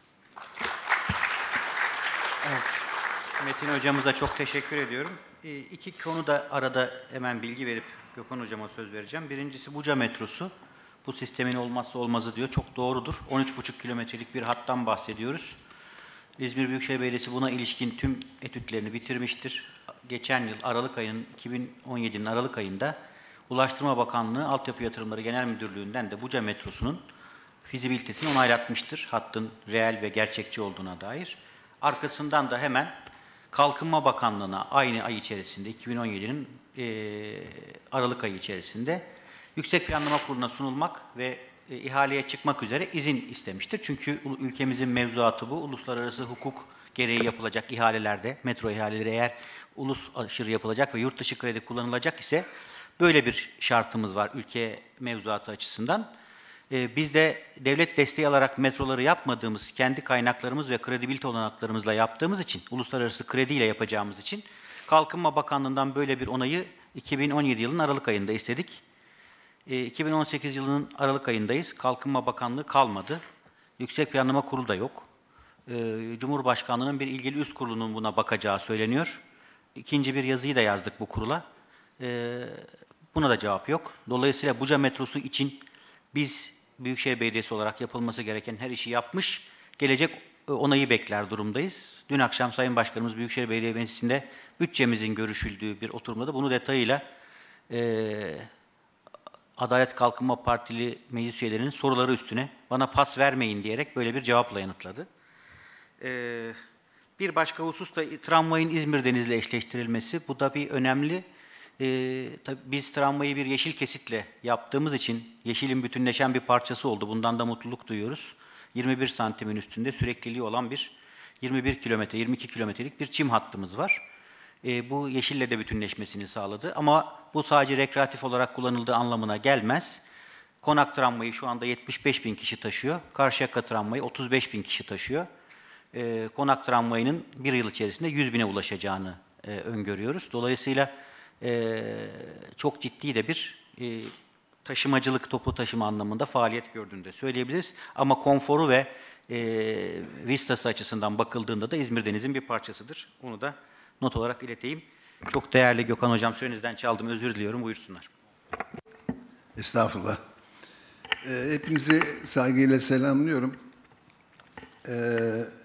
Evet. Metin hocamıza çok teşekkür ediyorum. E, iki konuda arada hemen bilgi verip Gökhan hocama söz vereceğim. Birincisi Buca metrosu. Bu sistemin olmazsa olmazı diyor. Çok doğrudur. on üç buçuk kilometrelik bir hattan bahsediyoruz. İzmir Büyükşehir Belediyesi buna ilişkin tüm etütlerini bitirmiştir. Geçen yıl Aralık ayının iki bin on yedi'nin Aralık ayında Ulaştırma Bakanlığı Altyapı Yatırımları Genel Müdürlüğü'nden de Buca metrosunun fizibilitesini onaylatmıştır. Hattın reel ve gerçekçi olduğuna dair. Arkasından da hemen Kalkınma Bakanlığı'na aynı ay içerisinde iki bin on yedi'nin e, Aralık ayı içerisinde Yüksek Planlama Kurulu'na sunulmak ve e, ihaleye çıkmak üzere izin istemiştir. Çünkü ülkemizin mevzuatı bu. Uluslararası hukuk gereği yapılacak ihalelerde, metro ihaleleri eğer ulus aşırı yapılacak ve yurt dışı kredi kullanılacak ise böyle bir şartımız var ülke mevzuatı açısından. E, biz de devlet desteği alarak metroları yapmadığımız, kendi kaynaklarımız ve kredibilite olanaklarımızla yaptığımız için, uluslararası krediyle yapacağımız için Kalkınma Bakanlığı'ndan böyle bir onayı iki bin on yedi yılının Aralık ayında istedik. iki bin on sekiz yılının Aralık ayındayız. Kalkınma Bakanlığı kalmadı. Yüksek Planlama Kurulu da yok. Cumhurbaşkanlığı'nın bir ilgili üst kurulunun buna bakacağı söyleniyor. İkinci bir yazıyı da yazdık bu kurula. Buna da cevap yok. Dolayısıyla Buca metrosu için biz Büyükşehir Belediyesi olarak yapılması gereken her işi yapmış, gelecek onayı bekler durumdayız. Dün akşam Sayın Başkanımız Büyükşehir Belediye Meclisi'nde bütçemizin görüşüldüğü bir oturumda da bunu detayıyla e, Adalet Kalkınma Partili meclis üyelerinin soruları üstüne bana pas vermeyin diyerek böyle bir cevapla yanıtladı. Ee, bir başka husus da tramvayın İzmir Deniz'le eşleştirilmesi. Bu da bir önemli. Ee, tabii biz tramvayı bir yeşil kesitle yaptığımız için yeşilin bütünleşen bir parçası oldu. Bundan da mutluluk duyuyoruz. yirmi bir santimin üstünde sürekliliği olan bir yirmi bir kilometre, yirmi iki kilometrelik bir çim hattımız var. E, bu yeşille de bütünleşmesini sağladı. Ama bu sadece rekreatif olarak kullanıldığı anlamına gelmez. Konak tramvayı şu anda yetmiş beş bin kişi taşıyor. Karşıyaka tramvayı otuz beş bin kişi taşıyor. E, Konak tramvayının bir yıl içerisinde yüz bine ulaşacağını e, öngörüyoruz. Dolayısıyla e, çok ciddi de bir e, taşımacılık, toplu taşıma anlamında faaliyet gördüğünü de söyleyebiliriz. Ama konforu ve e, vistası açısından bakıldığında da İzmir Deniz'in bir parçasıdır. Onu da not olarak ileteyim. Çok değerli Gökhan Hocam, sürenizden çaldım. Özür diliyorum. Buyursunlar. Estağfurullah. Ee, hepinizi saygıyla selamlıyorum. Ee,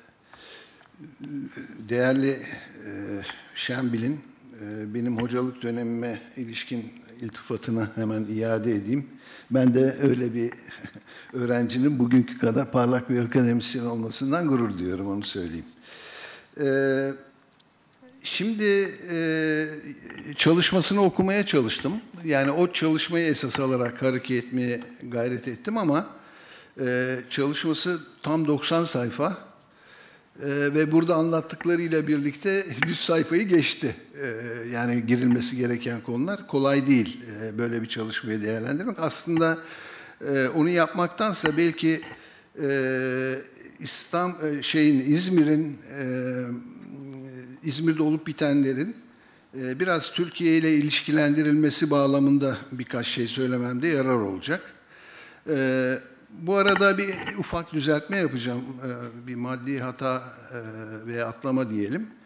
değerli e, Şembil'in e, benim hocalık dönemime ilişkin iltifatını hemen iade edeyim. Ben de öyle bir öğrencinin bugünkü kadar parlak bir akademisyen olmasından gurur duyuyorum, onu söyleyeyim. Ee, Şimdi e, çalışmasını okumaya çalıştım. Yani o çalışmayı esas alarak hareket etmeye gayret ettim ama e, çalışması tam doksan sayfa e, ve burada anlattıklarıyla birlikte yüz sayfayı geçti. E, yani girilmesi gereken konular kolay değil e, böyle bir çalışmayı değerlendirmek. Aslında e, onu yapmaktansa belki e, İstanbul, şeyin İzmir'in e, İzmir'de olup bitenlerin e, biraz Türkiye ile ilişkilendirilmesi bağlamında birkaç şey söylememde yarar olacak. E, bu arada bir ufak düzeltme yapacağım. E, bir maddi hata e, veya atlama diyelim.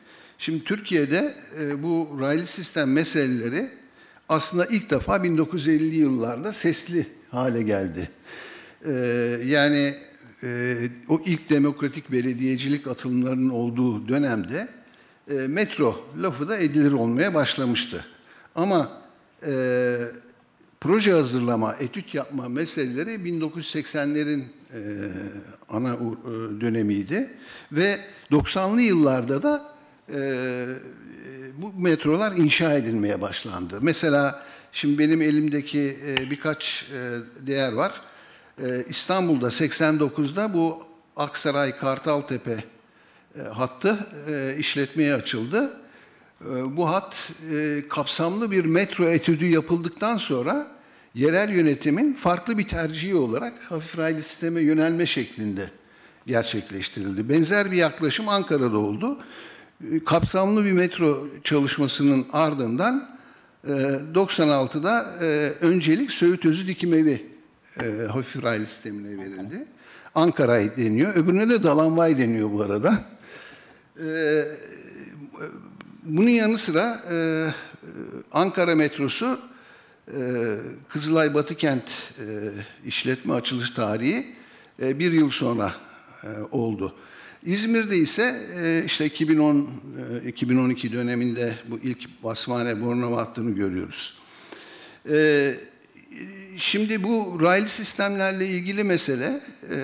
Şimdi Türkiye'de e, bu raylı sistem meseleleri aslında ilk defa bin dokuz yüz elli yıllarda sesli hale geldi. E, yani e, o ilk demokratik belediyecilik atılımlarının olduğu dönemde e, metro lafı da edilir olmaya başlamıştı. Ama e, proje hazırlama, etüt yapma meseleleri bin dokuz yüz seksenlerin e, ana e, dönemiydi ve doksanlı yıllarda da e, bu metrolar inşa edilmeye başlandı. Mesela şimdi benim elimdeki e, birkaç e, değer var. E, İstanbul'da seksen dokuzda bu Aksaray-Kartaltepe e, hattı e, işletmeye açıldı. E, bu hat e, kapsamlı bir metro etüdü yapıldıktan sonra yerel yönetimin farklı bir tercihi olarak hafif raylı sisteme yönelme şeklinde gerçekleştirildi. Benzer bir yaklaşım Ankara'da oldu. E, kapsamlı bir metro çalışmasının ardından e, doksan altıda e, öncelik Söğüt Özü Dikimevi e, hafif raylı sistemine verildi. Ankara deniyor. Öbürüne de Dalanvay deniyor bu arada. E, bunun yanı sıra e, Ankara metrosu e, Kızılay Batıkent e, işletme açılış tarihi e, bir yıl sonra e, oldu. İzmir'de ise e, işte iki bin on iki bin on iki döneminde bu ilk Basmane-Bornova hattını görüyoruz. E, şimdi bu raylı sistemlerle ilgili mesele e,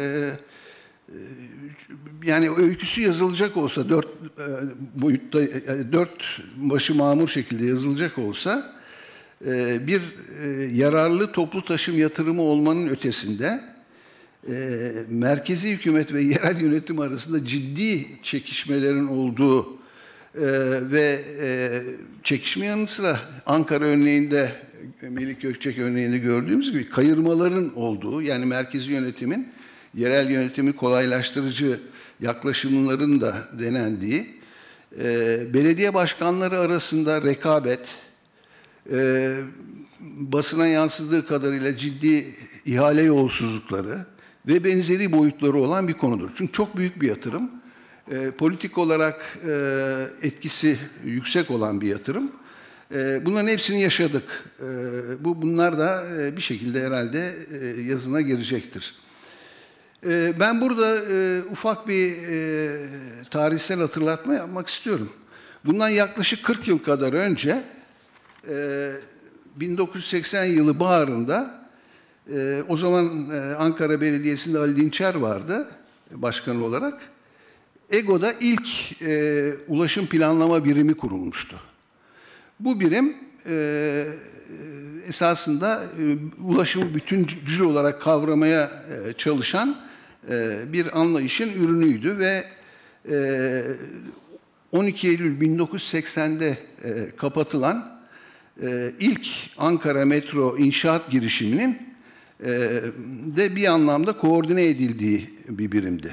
yani öyküsü yazılacak olsa dört e, boyutta e, dört başı mamur şekilde yazılacak olsa e, bir e, yararlı toplu taşım yatırımı olmanın ötesinde e, merkezi hükümet ve yerel yönetim arasında ciddi çekişmelerin olduğu e, ve e, çekişme yanı sıra Ankara örneğinde Melik Gökçek örneğinde gördüğümüz gibi kayırmaların olduğu, yani merkezi yönetimin yerel yönetimi kolaylaştırıcı yaklaşımların da denendiği, e, belediye başkanları arasında rekabet, e, basına yansıdığı kadarıyla ciddi ihale yolsuzlukları ve benzeri boyutları olan bir konudur. Çünkü çok büyük bir yatırım, e, politik olarak e, etkisi yüksek olan bir yatırım. E, bunların hepsini yaşadık. E, bu bunlar da e, bir şekilde herhalde e, yazına girecektir. Ben burada e, ufak bir e, tarihsel hatırlatma yapmak istiyorum. Bundan yaklaşık kırk yıl kadar önce e, bin dokuz yüz seksen yılı baharında e, o zaman e, Ankara Belediyesi'nde Ali Dinçer vardı başkan olarak. EGO'da ilk e, ulaşım planlama birimi kurulmuştu. Bu birim e, esasında e, ulaşımı bütüncül olarak kavramaya e, çalışan bir anlayışın ürünüydü ve on iki Eylül bin dokuz yüz seksende kapatılan ilk Ankara Metro inşaat girişiminin de bir anlamda koordine edildiği bir birimdi.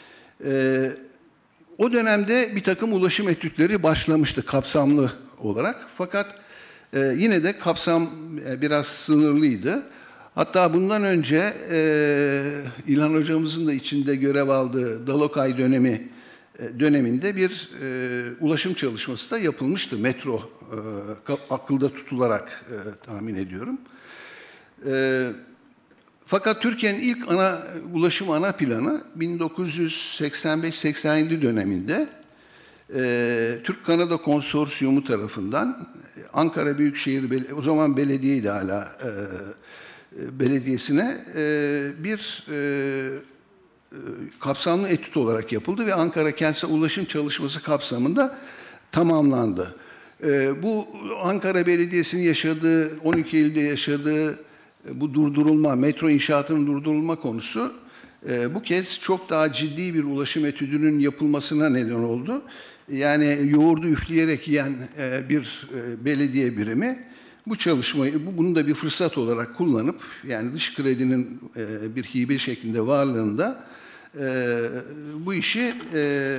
O dönemde bir takım ulaşım etütleri başlamıştı kapsamlı olarak, fakat yine de kapsam biraz sınırlıydı. Hatta bundan önce e, İlhan Hocamızın da içinde görev aldığı Dalokay dönemi e, döneminde bir e, ulaşım çalışması da yapılmıştı. Metro e, akılda tutularak e, tahmin ediyorum. E, fakat Türkiye'nin ilk ana ulaşım ana planı bin dokuz yüz seksen beş seksen yedi döneminde e, Türk-Kanada Konsorsiyumu tarafından Ankara Büyükşehir, o zaman belediyeydi hala, e, belediyesine bir kapsamlı etüt olarak yapıldı ve Ankara Kentsel Ulaşım Çalışması kapsamında tamamlandı. Bu Ankara Belediyesi'nin yaşadığı, on iki ilde yaşadığı bu durdurulma, metro inşaatının durdurulma konusu bu kez çok daha ciddi bir ulaşım etüdünün yapılmasına neden oldu. Yani yoğurdu üfleyerek yiyen bir belediye birimi bu çalışmayı, bunu da bir fırsat olarak kullanıp, yani dış kredinin e, bir hibe şeklinde varlığında e, bu işi e,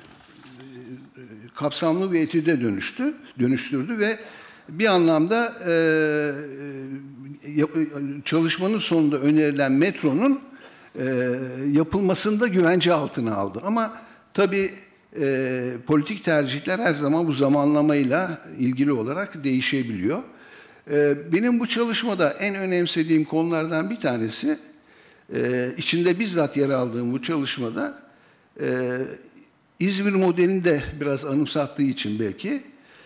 kapsamlı bir etüde dönüştü, dönüştürdü ve bir anlamda e, çalışmanın sonunda önerilen metronun e, yapılmasını da güvence altına aldı. Ama tabii e, politik tercihler her zaman bu zamanlamayla ilgili olarak değişebiliyor. E, benim bu çalışmada en önemsediğim konulardan bir tanesi, e, içinde bizzat yer aldığım bu çalışmada, e, İzmir modelini de biraz anımsattığı için belki,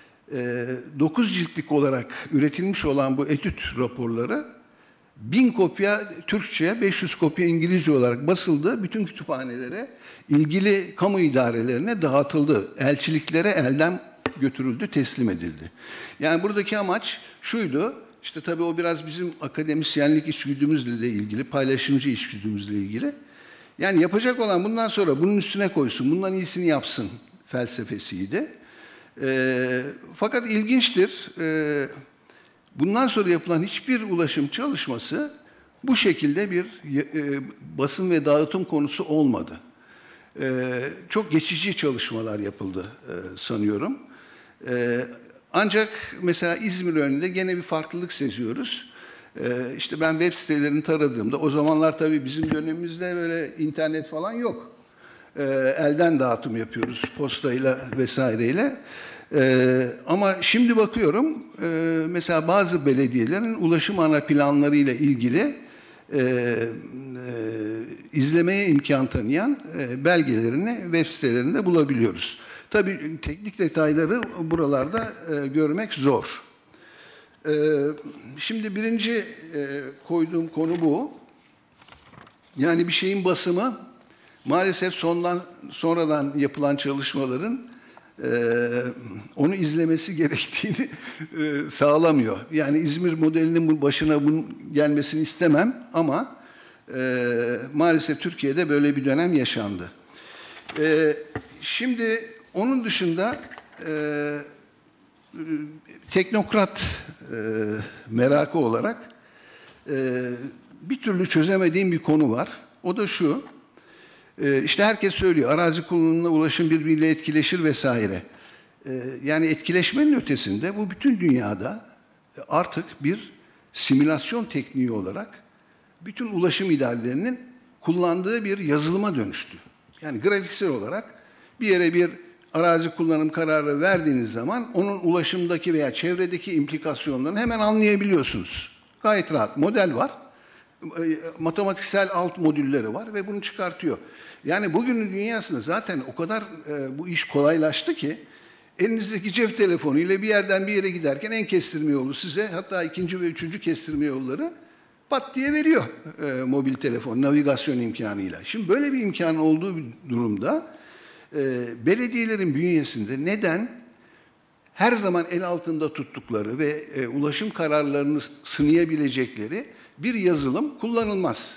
dokuz ciltlik olarak üretilmiş olan bu etüt raporları bin kopya Türkçe, beş yüz kopya İngilizce olarak basıldı. Bütün kütüphanelere, ilgili kamu idarelerine dağıtıldı. Elçiliklere elden götürüldü, teslim edildi. Yani buradaki amaç şuydu, işte tabii o biraz bizim akademisyenlik içgüdümüzle de ilgili, paylaşımcı içgüdümüzle ilgili. Yani yapacak olan bundan sonra bunun üstüne koysun, bundan iyisini yapsın felsefesiydi. E, fakat ilginçtir, e, bundan sonra yapılan hiçbir ulaşım çalışması bu şekilde bir e, basın ve dağıtım konusu olmadı. E, çok geçici çalışmalar yapıldı e, sanıyorum. E, ancak mesela İzmir önünde gene bir farklılık seziyoruz. E, işte ben web sitelerini taradığımda, o zamanlar tabii bizim dönemimizde böyle internet falan yok. E, elden dağıtım yapıyoruz postayla vesaireyle. Ee, ama şimdi bakıyorum, e, mesela bazı belediyelerin ulaşım ana planlarıyla ilgili e, e, izlemeye imkan tanıyan e, belgelerini web sitelerinde bulabiliyoruz. Tabii teknik detayları buralarda e, görmek zor. E, şimdi birinci e, koyduğum konu bu. Yani bir şeyin basımı maalesef sondan sonradan yapılan çalışmaların Ee, onu izlemesi gerektiğini e, sağlamıyor. Yani İzmir modelinin bu başına bunun gelmesini istemem ama e, maalesef Türkiye'de böyle bir dönem yaşandı. E, şimdi onun dışında e, teknokrat e, merakı olarak e, bir türlü çözemediğim bir konu var. O da şu. İşte herkes söylüyor, arazi kullanımına ulaşım birbiriyle etkileşir vesaire. Yani etkileşmenin ötesinde bu bütün dünyada artık bir simülasyon tekniği olarak bütün ulaşım idarelerinin kullandığı bir yazılıma dönüştü. Yani grafiksel olarak bir yere bir arazi kullanım kararı verdiğiniz zaman onun ulaşımdaki veya çevredeki implikasyonlarını hemen anlayabiliyorsunuz. Gayet rahat. Model var. Matematiksel alt modülleri var ve bunu çıkartıyor. Yani bugünün dünyasında zaten o kadar e, bu iş kolaylaştı ki elinizdeki cep telefonu ile bir yerden bir yere giderken en kestirme yolu size, hatta ikinci ve üçüncü kestirme yolları pat diye veriyor e, mobil telefon, navigasyon imkanıyla. Şimdi böyle bir imkanın olduğu bir durumda e, belediyelerin bünyesinde neden her zaman el altında tuttukları ve e, ulaşım kararlarını sınayabilecekleri bir yazılım kullanılmaz.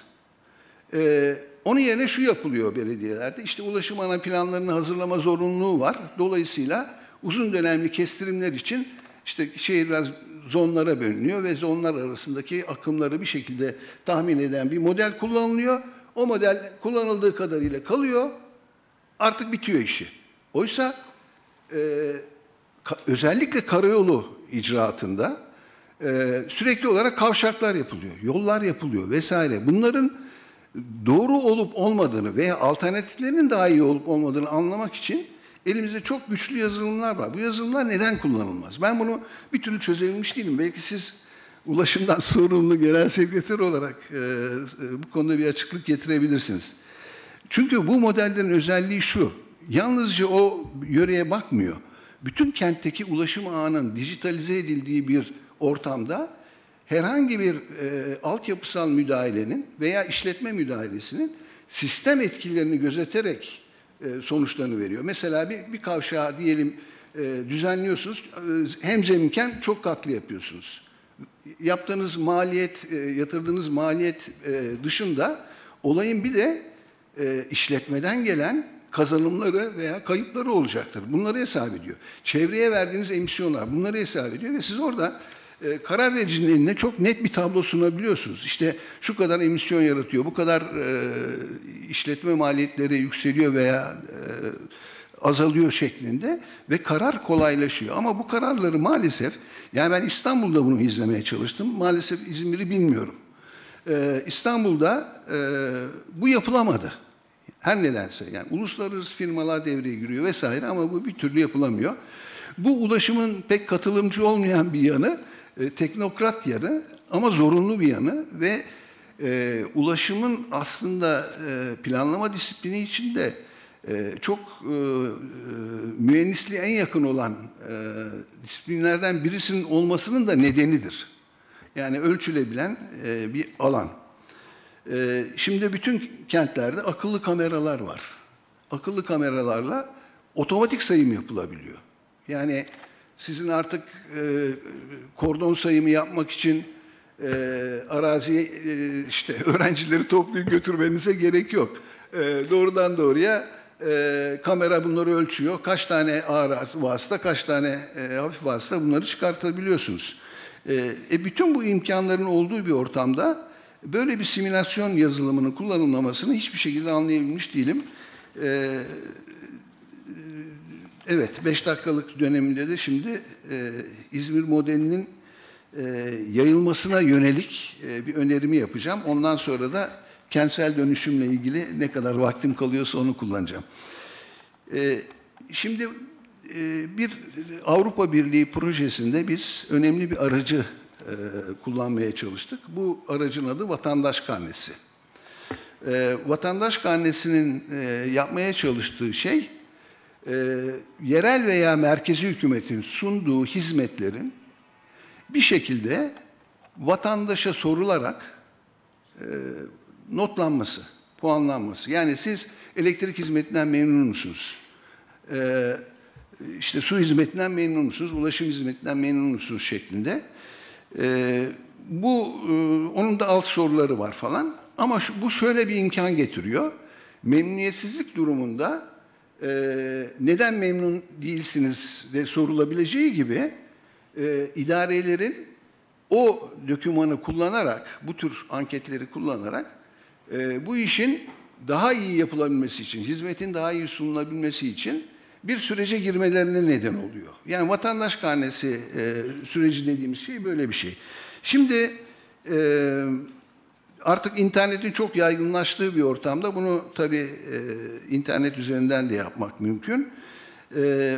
Ee, onun yerine şu yapılıyor belediyelerde, işte ulaşım ana planlarını hazırlama zorunluluğu var. Dolayısıyla uzun dönemli kestirimler için işte şehir biraz zonlara bölünüyor ve zonlar arasındaki akımları bir şekilde tahmin eden bir model kullanılıyor. O model kullanıldığı kadarıyla kalıyor, artık bitiyor işi. Oysa e, ka, özellikle karayolu icraatında Ee, sürekli olarak kavşaklar yapılıyor, yollar yapılıyor vesaire. Bunların doğru olup olmadığını veya alternatiflerinin daha iyi olup olmadığını anlamak için elimizde çok güçlü yazılımlar var. Bu yazılımlar neden kullanılmaz? Ben bunu bir türlü çözebilmiş değilim. Belki siz ulaşımdan sorumlu genel sekreter olarak e, bu konuda bir açıklık getirebilirsiniz. Çünkü bu modellerin özelliği şu, yalnızca o yöreye bakmıyor. Bütün kentteki ulaşım ağının dijitalize edildiği bir ortamda herhangi bir e, altyapısal müdahalenin veya işletme müdahalesinin sistem etkilerini gözeterek e, sonuçlarını veriyor. Mesela bir, bir kavşağı diyelim e, düzenliyorsunuz, e, hemzeminken çok katlı yapıyorsunuz. Yaptığınız maliyet, e, yatırdığınız maliyet e, dışında olayın bir de e, işletmeden gelen kazanımları veya kayıpları olacaktır. Bunları hesap ediyor. Çevreye verdiğiniz emisyonlar bunları hesap ediyor ve siz orada e, karar vericinin eline çok net bir tablo sunabiliyorsunuz. İşte şu kadar emisyon yaratıyor, bu kadar e, işletme maliyetleri yükseliyor veya e, azalıyor şeklinde ve karar kolaylaşıyor. Ama bu kararları maalesef, yani ben İstanbul'da bunu izlemeye çalıştım. Maalesef İzmir'i bilmiyorum. Ee, İstanbul'da e, bu yapılamadı. Her nedense yani uluslararası firmalar devreye giriyor vesaire ama bu bir türlü yapılamıyor. Bu ulaşımın pek katılımcı olmayan bir yanı, e, teknokrat yanı ama zorunlu bir yanı ve e, ulaşımın aslında e, planlama disiplini içinde e, çok e, e, mühendisliğe en yakın olan e, disiplinlerden birisinin olmasının da nedenidir. Yani ölçülebilen e, bir alan. E, şimdi bütün kentlerde akıllı kameralar var. Akıllı kameralarla otomatik sayım yapılabiliyor. Yani sizin artık e, kordon sayımı yapmak için e, araziye e, işte öğrencileri toplayıp götürmenize gerek yok. E, doğrudan doğruya e, kamera bunları ölçüyor. Kaç tane ağır vasıta, kaç tane e, hafif vasıta bunları çıkartabiliyorsunuz. E, e, bütün bu imkanların olduğu bir ortamda böyle bir simülasyon yazılımının kullanılmamasını hiçbir şekilde anlayabilmiş değilim. E, Evet, beş dakikalık döneminde de şimdi e, İzmir modelinin e, yayılmasına yönelik e, bir önerimi yapacağım. Ondan sonra da kentsel dönüşümle ilgili ne kadar vaktim kalıyorsa onu kullanacağım. E, şimdi e, bir Avrupa Birliği projesinde biz önemli bir aracı e, kullanmaya çalıştık. Bu aracın adı vatandaş karnesi. E, vatandaş karnesinin e, yapmaya çalıştığı şey, E, yerel veya merkezi hükümetin sunduğu hizmetlerin bir şekilde vatandaşa sorularak e, notlanması, puanlanması. Yani siz elektrik hizmetinden memnun musunuz? E, işte su hizmetinden memnun musunuz? Ulaşım hizmetinden memnun musunuz? Şeklinde. E, bu e, onun da alt soruları var falan. Ama şu, bu şöyle bir imkan getiriyor. Memnuniyetsizlik durumunda Ee, neden memnun değilsiniz de sorulabileceği gibi e, idarelerin o dokümanı kullanarak, bu tür anketleri kullanarak e, bu işin daha iyi yapılabilmesi için, hizmetin daha iyi sunulabilmesi için bir sürece girmelerine neden oluyor. Yani vatandaş karnesi e, süreci dediğimiz şey böyle bir şey. Şimdi e, artık internetin çok yaygınlaştığı bir ortamda bunu tabii e, internet üzerinden de yapmak mümkün. E, e,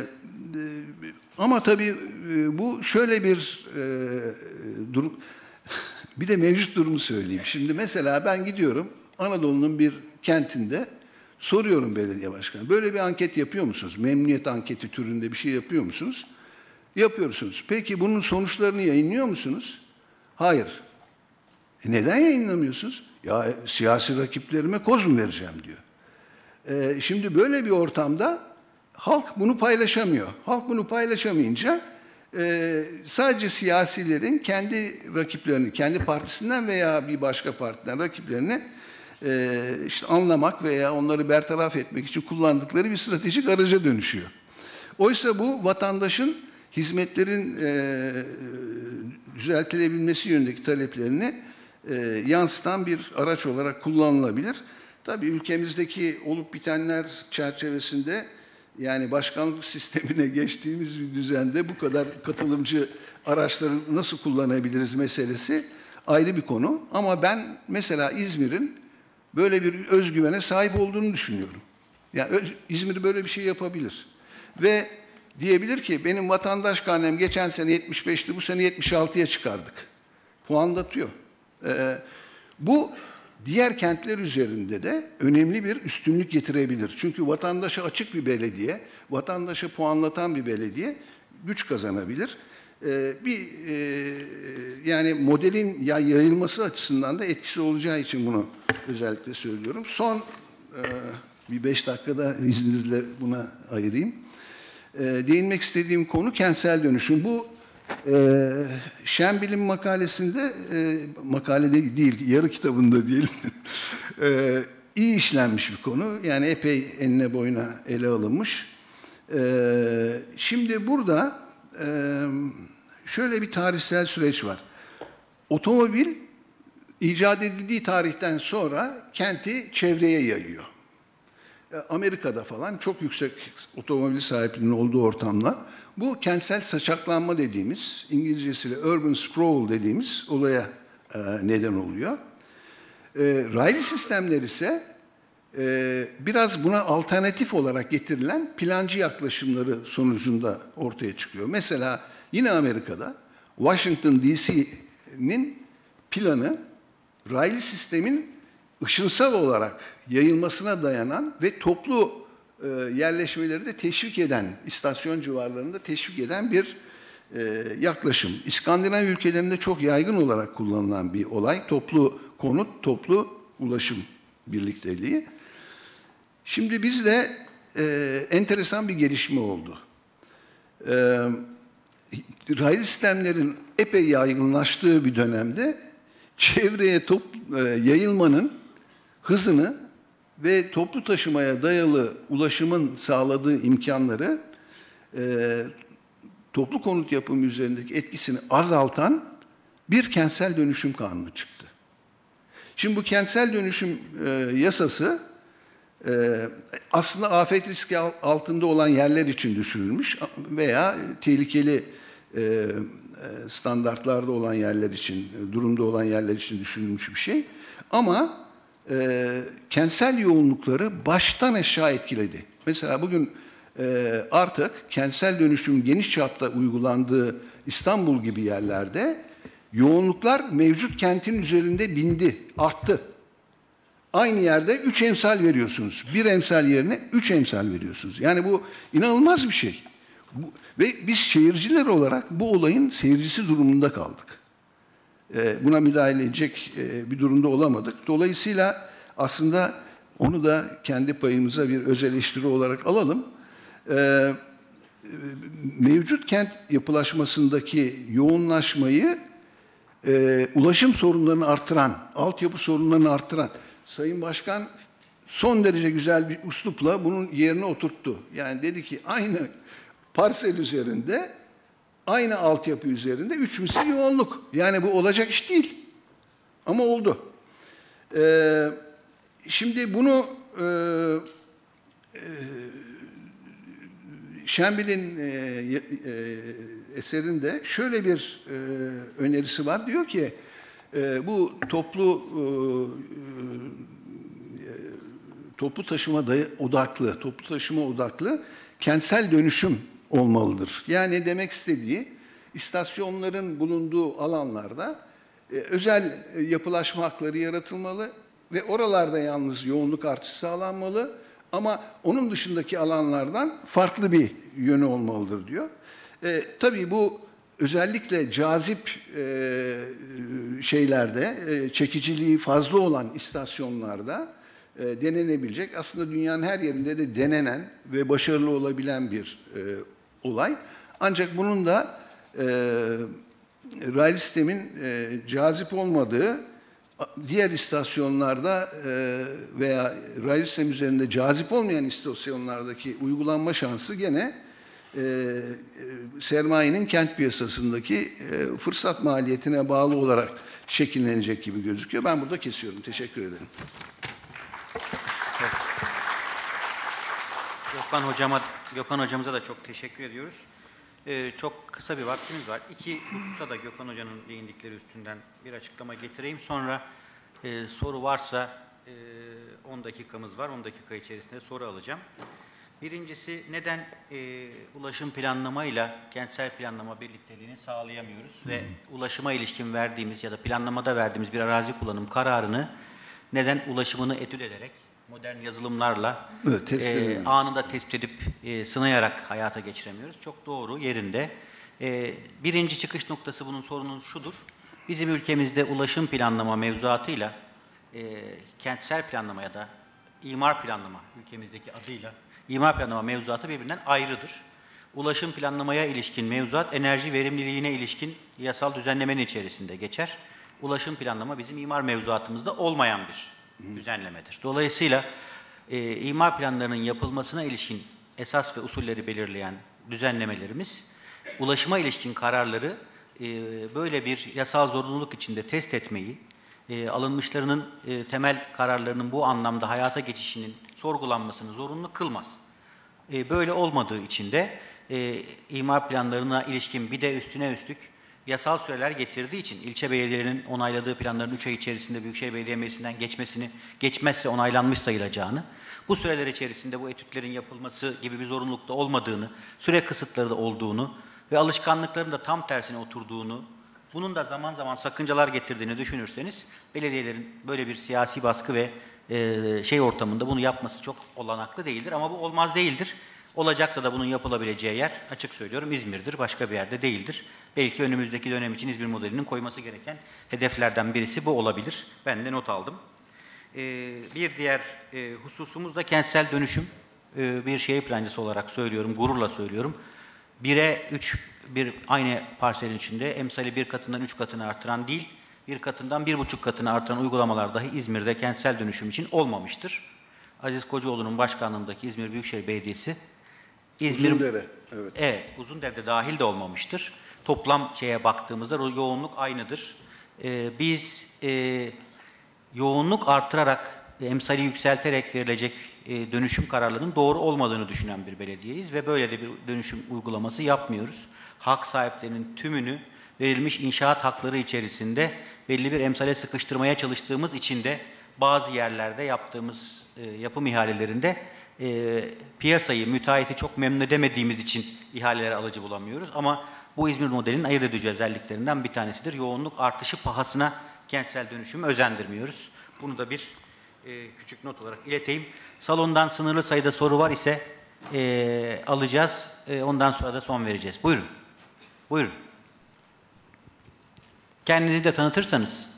ama tabii e, bu şöyle bir e, durum, bir de mevcut durumu söyleyeyim. Şimdi mesela ben gidiyorum Anadolu'nun bir kentinde soruyorum belediye başkanı. Böyle bir anket yapıyor musunuz? Memnuniyet anketi türünde bir şey yapıyor musunuz? Yapıyorsunuz. Peki bunun sonuçlarını yayınlıyor musunuz? Hayır. E neden yayınlamıyorsunuz? Ya e, siyasi rakiplerime koz mu vereceğim diyor. E, şimdi böyle bir ortamda halk bunu paylaşamıyor. Halk bunu paylaşamayınca e, sadece siyasilerin kendi rakiplerini, kendi partisinden veya bir başka partiden rakiplerini e, işte anlamak veya onları bertaraf etmek için kullandıkları bir stratejik araca dönüşüyor. Oysa bu vatandaşın hizmetlerin e, düzeltilebilmesi yönündeki taleplerini e, yansıtan bir araç olarak kullanılabilir. Tabii ülkemizdeki olup bitenler çerçevesinde yani başkanlık sistemine geçtiğimiz bir düzende bu kadar katılımcı araçları nasıl kullanabiliriz meselesi ayrı bir konu. Ama ben mesela İzmir'in böyle bir özgüvene sahip olduğunu düşünüyorum. Yani İzmir böyle bir şey yapabilir. Ve diyebilir ki benim vatandaş karnem geçen sene yetmiş beşti, bu sene yetmiş altıya çıkardık. Puanlatıyor. Ee, bu diğer kentler üzerinde de önemli bir üstünlük getirebilir. Çünkü vatandaşa açık bir belediye, vatandaşa puanlatan bir belediye güç kazanabilir. Ee, bir e, yani modelin ya yayılması açısından da etkisi olacağı için bunu özellikle söylüyorum. Son e, bir beş dakikada izninizle buna ayırayım. E, değinmek istediğim konu kentsel dönüşüm. Bu e, Şenbil'in makalesinde, e, makalede değil, yarı kitabında diyelim, e, iyi işlenmiş bir konu. Yani epey enine boyuna ele alınmış. E, şimdi burada e, şöyle bir tarihsel süreç var. Otomobil icat edildiği tarihten sonra kenti çevreye yayıyor. Amerika'da falan çok yüksek otomobil sahipliğinin olduğu ortamlar bu kentsel saçaklanma dediğimiz, İngilizcesiyle urban sprawl dediğimiz olaya e, neden oluyor. E, raylı sistemler ise e, biraz buna alternatif olarak getirilen plancı yaklaşımları sonucunda ortaya çıkıyor. Mesela yine Amerika'da Washington D C'nin planı raylı sistemin ışınsal olarak yayılmasına dayanan ve toplu e, yerleşmeleri de teşvik eden, istasyon civarlarında teşvik eden bir e, yaklaşım. İskandinav ülkelerinde çok yaygın olarak kullanılan bir olay. Toplu konut, toplu ulaşım birlikteliği. Şimdi bizde e, enteresan bir gelişme oldu. E, raylı sistemlerin epey yaygınlaştığı bir dönemde çevreye top, e, yayılmanın hızını ve toplu taşımaya dayalı ulaşımın sağladığı imkanları e, toplu konut yapımı üzerindeki etkisini azaltan bir kentsel dönüşüm kanunu çıktı. Şimdi bu kentsel dönüşüm e, yasası e, aslında afet riski altında olan yerler için düşünülmüş veya tehlikeli e, standartlarda olan yerler için, durumda olan yerler için düşünülmüş bir şey. Ama e, kentsel yoğunlukları baştan aşağı etkiledi. Mesela bugün e, artık kentsel dönüşüm geniş çapta uygulandığı İstanbul gibi yerlerde yoğunluklar mevcut kentin üzerinde bindi, arttı. Aynı yerde üç emsal veriyorsunuz. Bir emsal yerine üç emsal veriyorsunuz. Yani bu inanılmaz bir şey. Bu, ve biz şehirciler olarak bu olayın seyircisi durumunda kaldık. Ee, buna müdahale edecek e, bir durumda olamadık. Dolayısıyla aslında onu da kendi payımıza bir öz eleştiri olarak alalım. Ee, mevcut kent yapılaşmasındaki yoğunlaşmayı e, ulaşım sorunlarını artıran, altyapı sorunlarını artıran Sayın Başkan son derece güzel bir üslupla bunun yerine oturttu. Yani dedi ki aynı parsel üzerinde, aynı altyapı üzerinde üç misli yoğunluk. Yani bu olacak iş değil. Ama oldu. Ee, şimdi bunu e, e, Şembil'in e, e, eserinde şöyle bir e, önerisi var. Diyor ki e, bu toplu e, e, toplu taşıma odaklı, toplu taşıma odaklı kentsel dönüşüm olmalıdır. Yani demek istediği istasyonların bulunduğu alanlarda e, özel e, yapılaşma hakları yaratılmalı ve oralarda yalnız yoğunluk artışı sağlanmalı ama onun dışındaki alanlardan farklı bir yönü olmalıdır diyor. E, tabii bu özellikle cazip e, şeylerde, e, çekiciliği fazla olan istasyonlarda e, denenebilecek, aslında dünyanın her yerinde de denenen ve başarılı olabilen bir e, olay. Ancak bunun da e, raylı sistemin e, cazip olmadığı, diğer istasyonlarda e, veya raylı sistem üzerinde cazip olmayan istasyonlardaki uygulanma şansı gene e, e, sermayenin kent piyasasındaki e, fırsat maliyetine bağlı olarak şekillenecek gibi gözüküyor. Ben burada kesiyorum. Teşekkür ederim. Evet. Gökhan hocama, Gökhan hocamıza da çok teşekkür ediyoruz. Ee, çok kısa bir vaktimiz var. İki hususa da Gökhan hocanın değindikleri üstünden bir açıklama getireyim. Sonra e, soru varsa e, on dakikamız var. on dakika içerisinde soru alacağım. Birincisi, neden e, ulaşım planlamayla kentsel planlama birlikteliğini sağlayamıyoruz ve ulaşıma ilişkin verdiğimiz ya da planlamada verdiğimiz bir arazi kullanım kararını neden ulaşımını etüt ederek modern yazılımlarla evet, test e, anında tespit edip e, sınayarak hayata geçiremiyoruz? Çok doğru, yerinde. E, birinci çıkış noktası bunun sorunun şudur. Bizim ülkemizde ulaşım planlama mevzuatıyla e, kentsel planlama ya da imar planlama ülkemizdeki adıyla imar planlama mevzuatı birbirinden ayrıdır. Ulaşım planlamaya ilişkin mevzuat enerji verimliliğine ilişkin yasal düzenlemenin içerisinde geçer. Ulaşım planlama bizim imar mevzuatımızda olmayan bir düzenlemedir. Dolayısıyla e, imar planlarının yapılmasına ilişkin esas ve usulleri belirleyen düzenlemelerimiz, ulaşıma ilişkin kararları e, böyle bir yasal zorunluluk içinde test etmeyi, e, alınmışlarının e, temel kararlarının bu anlamda hayata geçişinin sorgulanmasını zorunlu kılmaz. E, böyle olmadığı için de e, imar planlarına ilişkin bir de üstüne üstlük yasal süreler getirdiği için ilçe belediyelerinin onayladığı planların üç ay içerisinde Büyükşehir Belediye Meclisi'nden geçmesini, geçmezse onaylanmış sayılacağını, bu süreler içerisinde bu etütlerin yapılması gibi bir zorunlulukta olmadığını, süre kısıtları da olduğunu ve alışkanlıkların da tam tersine oturduğunu, bunun da zaman zaman sakıncalar getirdiğini düşünürseniz, belediyelerin böyle bir siyasi baskı ve e, şey ortamında bunu yapması çok olanaklı değildir. Ama bu olmaz değildir. Olacaksa da bunun yapılabileceği yer, açık söylüyorum, İzmir'dir. Başka bir yerde değildir. Belki önümüzdeki dönem için İzmir modelinin koyması gereken hedeflerden birisi bu olabilir. Ben de not aldım. Ee, bir diğer e, hususumuz da kentsel dönüşüm. Ee, bir şehir plancısı olarak söylüyorum, gururla söylüyorum. Bire üç, bir aynı parselin içinde emsali bir katından üç katını artıran değil, bir katından bir buçuk katını artıran uygulamalar dahi İzmir'de kentsel dönüşüm için olmamıştır. Aziz Kocaoğlu'nun başkanlığındaki İzmir Büyükşehir Belediyesi, İzmir, Uzundere, evet. Evet, Uzundere'de dahil de olmamıştır. Toplam şeye baktığımızda yoğunluk aynıdır. Ee, biz e, yoğunluk artırarak, emsali yükselterek verilecek e, dönüşüm kararlarının doğru olmadığını düşünen bir belediyeyiz ve böyle de bir dönüşüm uygulaması yapmıyoruz. Hak sahiplerinin tümünü verilmiş inşaat hakları içerisinde belli bir emsale sıkıştırmaya çalıştığımız için de bazı yerlerde yaptığımız e, yapım ihalelerinde e, piyasayı, müteahhiti çok memnun edemediğimiz için ihalelere alıcı bulamıyoruz. Ama bu İzmir modelinin ayırt edici özelliklerinden bir tanesidir. Yoğunluk artışı pahasına kentsel dönüşümü özendirmiyoruz. Bunu da bir e, küçük not olarak ileteyim. Salondan sınırlı sayıda soru var ise e, alacağız. E, ondan sonra da son vereceğiz. Buyurun. Buyurun. Kendinizi de tanıtırsanız.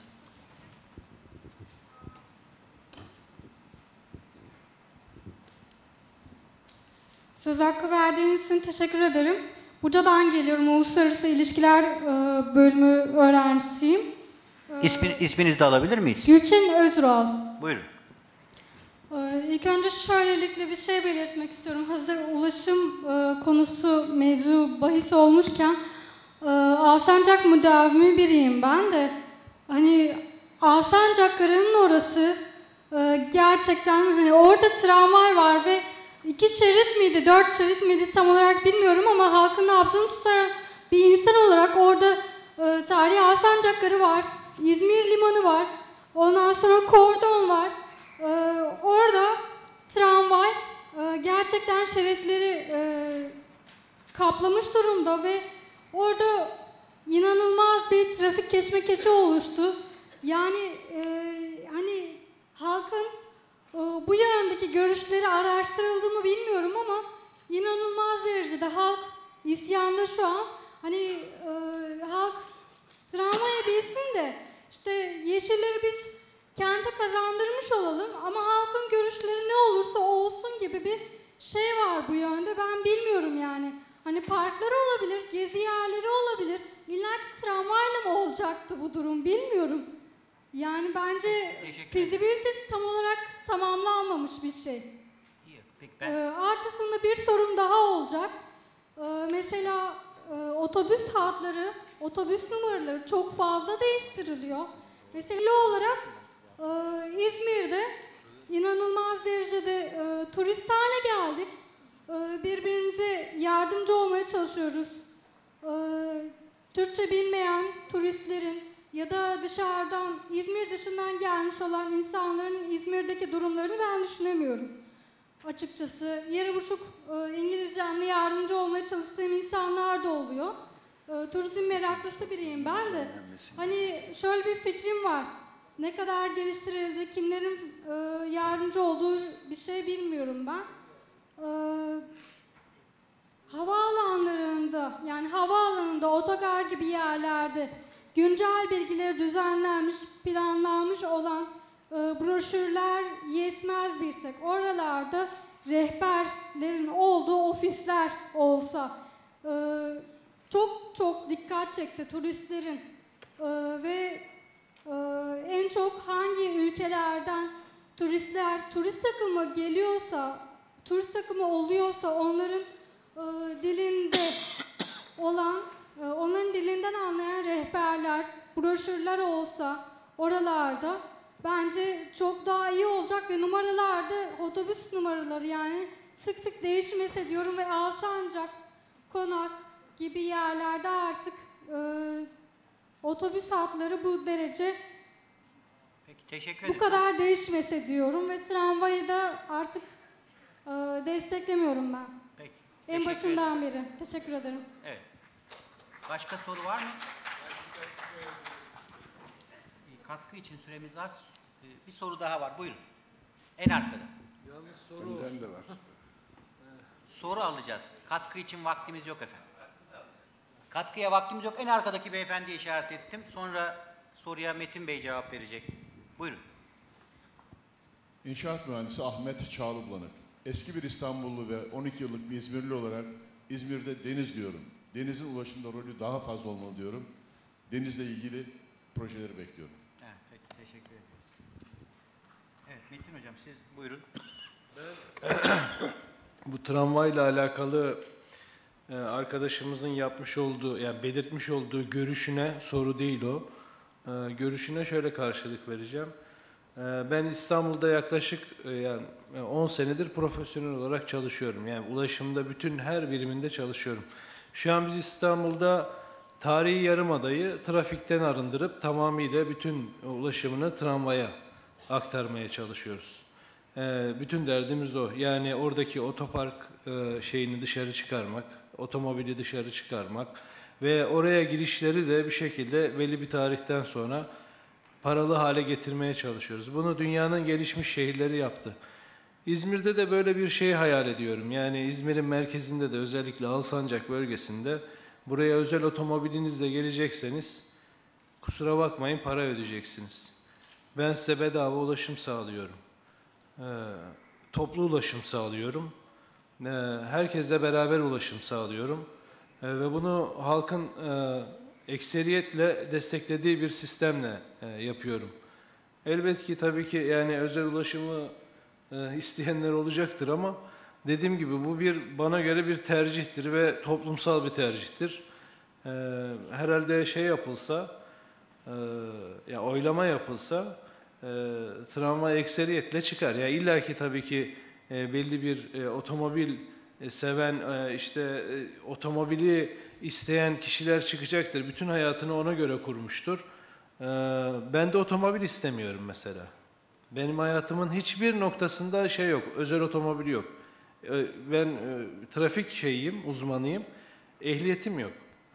Söz hakkı verdiğiniz için teşekkür ederim. Buca'dan geliyorum. Uluslararası İlişkiler e, Bölümü öğrencisiyim. E, İsmi, isminizi de alabilir miyiz? Gülçin Özral. Buyurun. E, ilk önce şöylelikle bir şey belirtmek istiyorum. Hazır ulaşım e, konusu mevzu bahis olmuşken e, Alsancak müdavimi biriyim ben de. Hani Alsancak Garı'nın orası e, gerçekten hani orada tramvay var ve İki şerit miydi, dört şerit miydi tam olarak bilmiyorum ama halkın nabzını tutan bir insan olarak orada e, tarihi Alsancak Garı var, İzmir Limanı var, ondan sonra kordon var. E, orada tramvay e, gerçekten şeritleri e, kaplamış durumda ve orada inanılmaz bir trafik keşmekeşi oluştu. Yani e, hani halkın bu yöndeki görüşleri araştırıldı mı bilmiyorum ama inanılmaz derecede halk isyanda şu an. Hani e, halk tramvaya binsin de işte yeşilleri biz kente kazandırmış olalım ama halkın görüşleri ne olursa olsun gibi bir şey var bu yönde. Ben bilmiyorum yani. Hani parklar olabilir, gezi yerleri olabilir. İlla ki tramvayla mı olacaktı bu durum bilmiyorum. Yani bence fizibilitesi tam olarak tamamlanmamış bir şey. Peki ben... Ee, artısında bir sorun daha olacak. Ee, mesela e, otobüs hatları, otobüs numaraları çok fazla değiştiriliyor. Mesela olarak e, İzmir'de inanılmaz derecede e, turist hale geldik. E, birbirimize yardımcı olmaya çalışıyoruz. E, Türkçe bilmeyen turistlerin ya da dışarıdan, İzmir dışından gelmiş olan insanların İzmir'deki durumlarını ben düşünemiyorum. Açıkçası yarı buçuk e, İngilizcemle yardımcı olmaya çalıştığım insanlar da oluyor. E, turizm meraklısı biriyim ben de. Hani şöyle bir fikrim var. Ne kadar geliştirildi, kimlerin e, yardımcı olduğu bir şey bilmiyorum ben. E, havaalanlarında, yani havaalanında, otogar gibi yerlerde güncel bilgileri düzenlenmiş, planlanmış olan e, broşürler yetmez bir tek. Oralarda rehberlerin olduğu ofisler olsa, e, çok çok dikkat çekse turistlerin e, ve e, en çok hangi ülkelerden turistler, turist takımı geliyorsa, turist takımı oluyorsa onların e, dilinde olan, onların dilinden anlayan rehberler, broşürler olsa oralarda bence çok daha iyi olacak ve numaralarda otobüs numaraları yani sık sık değişmese diyorum ve Alsancak, Konak gibi yerlerde artık e, Otobüs hatları bu derece Peki teşekkür bu ederim. kadar değişmese diyorum ve tramvayı da artık e, desteklemiyorum ben. Peki. En teşekkür başından beri. Teşekkür ederim. Evet. Başka soru var mı? İyi, katkı için süremiz az. Ee, Bir soru daha var. Buyurun. En arkada. Yalnız soru Önden de var. Soru alacağız. Katkı için vaktimiz yok efendim. Katkıya vaktimiz yok. En arkadaki beyefendiye işaret ettim. Sonra soruya Metin Bey cevap verecek. Buyurun. İnşaat mühendisi Ahmet Çağlıbulanık. Eski bir İstanbullu ve on iki yıllık bir İzmirli olarak İzmir'de deniz diyorum. Denizin ulaşımda rolü daha fazla olmalı diyorum. Denizle ilgili projeleri bekliyorum. Evet, peki teşekkür ederim. Evet Metin Hocam siz buyurun. bu tramvayla alakalı e, arkadaşımızın yapmış olduğu, yani belirtmiş olduğu görüşüne soru değil o. E, görüşüne şöyle karşılık vereceğim. E, ben İstanbul'da yaklaşık e, yani on senedir profesyonel olarak çalışıyorum. Yani ulaşımda bütün her biriminde çalışıyorum. Şu an biz İstanbul'da tarihi yarımadayı trafikten arındırıp tamamıyla bütün ulaşımını tramvaya aktarmaya çalışıyoruz. Ee, bütün derdimiz o. Yani oradaki otopark e, şeyini dışarı çıkarmak, otomobili dışarı çıkarmak ve oraya girişleri de bir şekilde belli bir tarihten sonra paralı hale getirmeye çalışıyoruz. Bunu dünyanın gelişmiş şehirleri yaptı. İzmir'de de böyle bir şey hayal ediyorum. Yani İzmir'in merkezinde de özellikle Alsancak bölgesinde buraya özel otomobilinizle gelecekseniz kusura bakmayın para ödeyeceksiniz. Ben size bedava ulaşım sağlıyorum. Ee, toplu ulaşım sağlıyorum. Ee, herkesle beraber ulaşım sağlıyorum. Ee, ve bunu halkın e, ekseriyetle desteklediği bir sistemle e, yapıyorum. Elbette ki tabii ki yani özel ulaşımı e, isteyenler olacaktır ama dediğim gibi bu bir bana göre bir tercihtir ve toplumsal bir tercihtir. Ee, herhalde şey yapılsa, e, ya oylama yapılsa e, tramvay ekseriyetle çıkar. Ya illa ki tabii ki e, belli bir e, otomobil e, seven e, işte e, otomobili isteyen kişiler çıkacaktır. Bütün hayatını ona göre kurmuştur. E, ben de otomobil istemiyorum mesela. Benim hayatımın hiçbir noktasında şey yok, özel otomobil yok. E, ben e, trafik şeyiyim, uzmanıyım. Ehliyetim yok.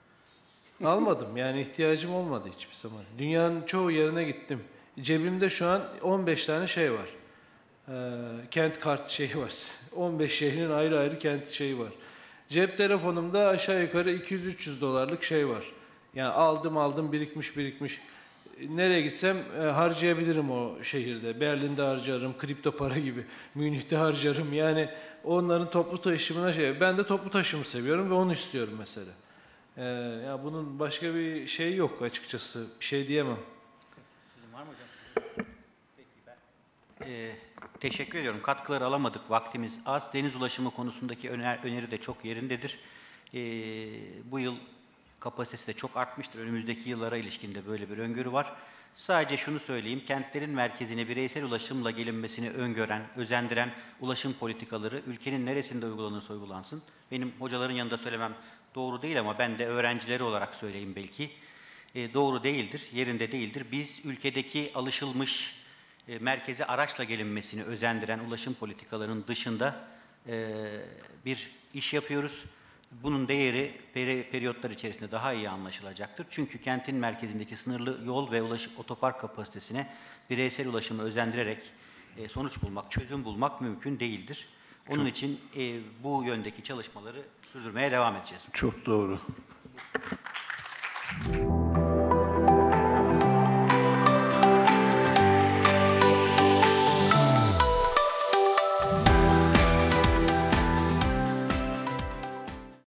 Almadım yani ihtiyacım olmadı hiçbir zaman. Dünyanın çoğu yerine gittim. Cebimde şu an on beş tane şey var. Ee, kent kart şeyi var. on beş şehrin ayrı ayrı kent şeyi var. Cep telefonumda aşağı yukarı iki yüz üç yüz dolarlık şey var. Yani aldım aldım birikmiş birikmiş. Nereye gitsem e, harcayabilirim o şehirde. Berlin'de harcarım, kripto para gibi. Münih'te harcarım. Yani onların toplu taşımına şey. Ben de toplu taşımı seviyorum ve onu istiyorum mesela. Ee, ya bunun başka bir şey yok açıkçası. Bir şey diyemem. Sizin var mı hocam? Peki ben. Ee, teşekkür ediyorum. Katkıları alamadık. Vaktimiz az. Deniz ulaşımı konusundaki öner, öneri de çok yerindedir. Ee, bu yıl kapasitesi de çok artmıştır. Önümüzdeki yıllara ilişkin de böyle bir öngörü var. Sadece şunu söyleyeyim, kentlerin merkezine bireysel ulaşımla gelinmesini öngören, özendiren ulaşım politikaları ülkenin neresinde uygulanırsa uygulansın. Benim hocaların yanında söylemem doğru değil ama ben de öğrencileri olarak söyleyeyim belki. E, doğru değildir, yerinde değildir. Biz ülkedeki alışılmış e, merkeze araçla gelinmesini özendiren ulaşım politikalarının dışında e, bir iş yapıyoruz. Bunun değeri peri, periyotlar içerisinde daha iyi anlaşılacaktır. Çünkü kentin merkezindeki sınırlı yol ve ulaşım, otopark kapasitesine bireysel ulaşımı özendirerek e, sonuç bulmak, çözüm bulmak mümkün değildir. Onun Çok. için e, bu yöndeki çalışmaları sürdürmeye devam edeceğiz. Çok doğru.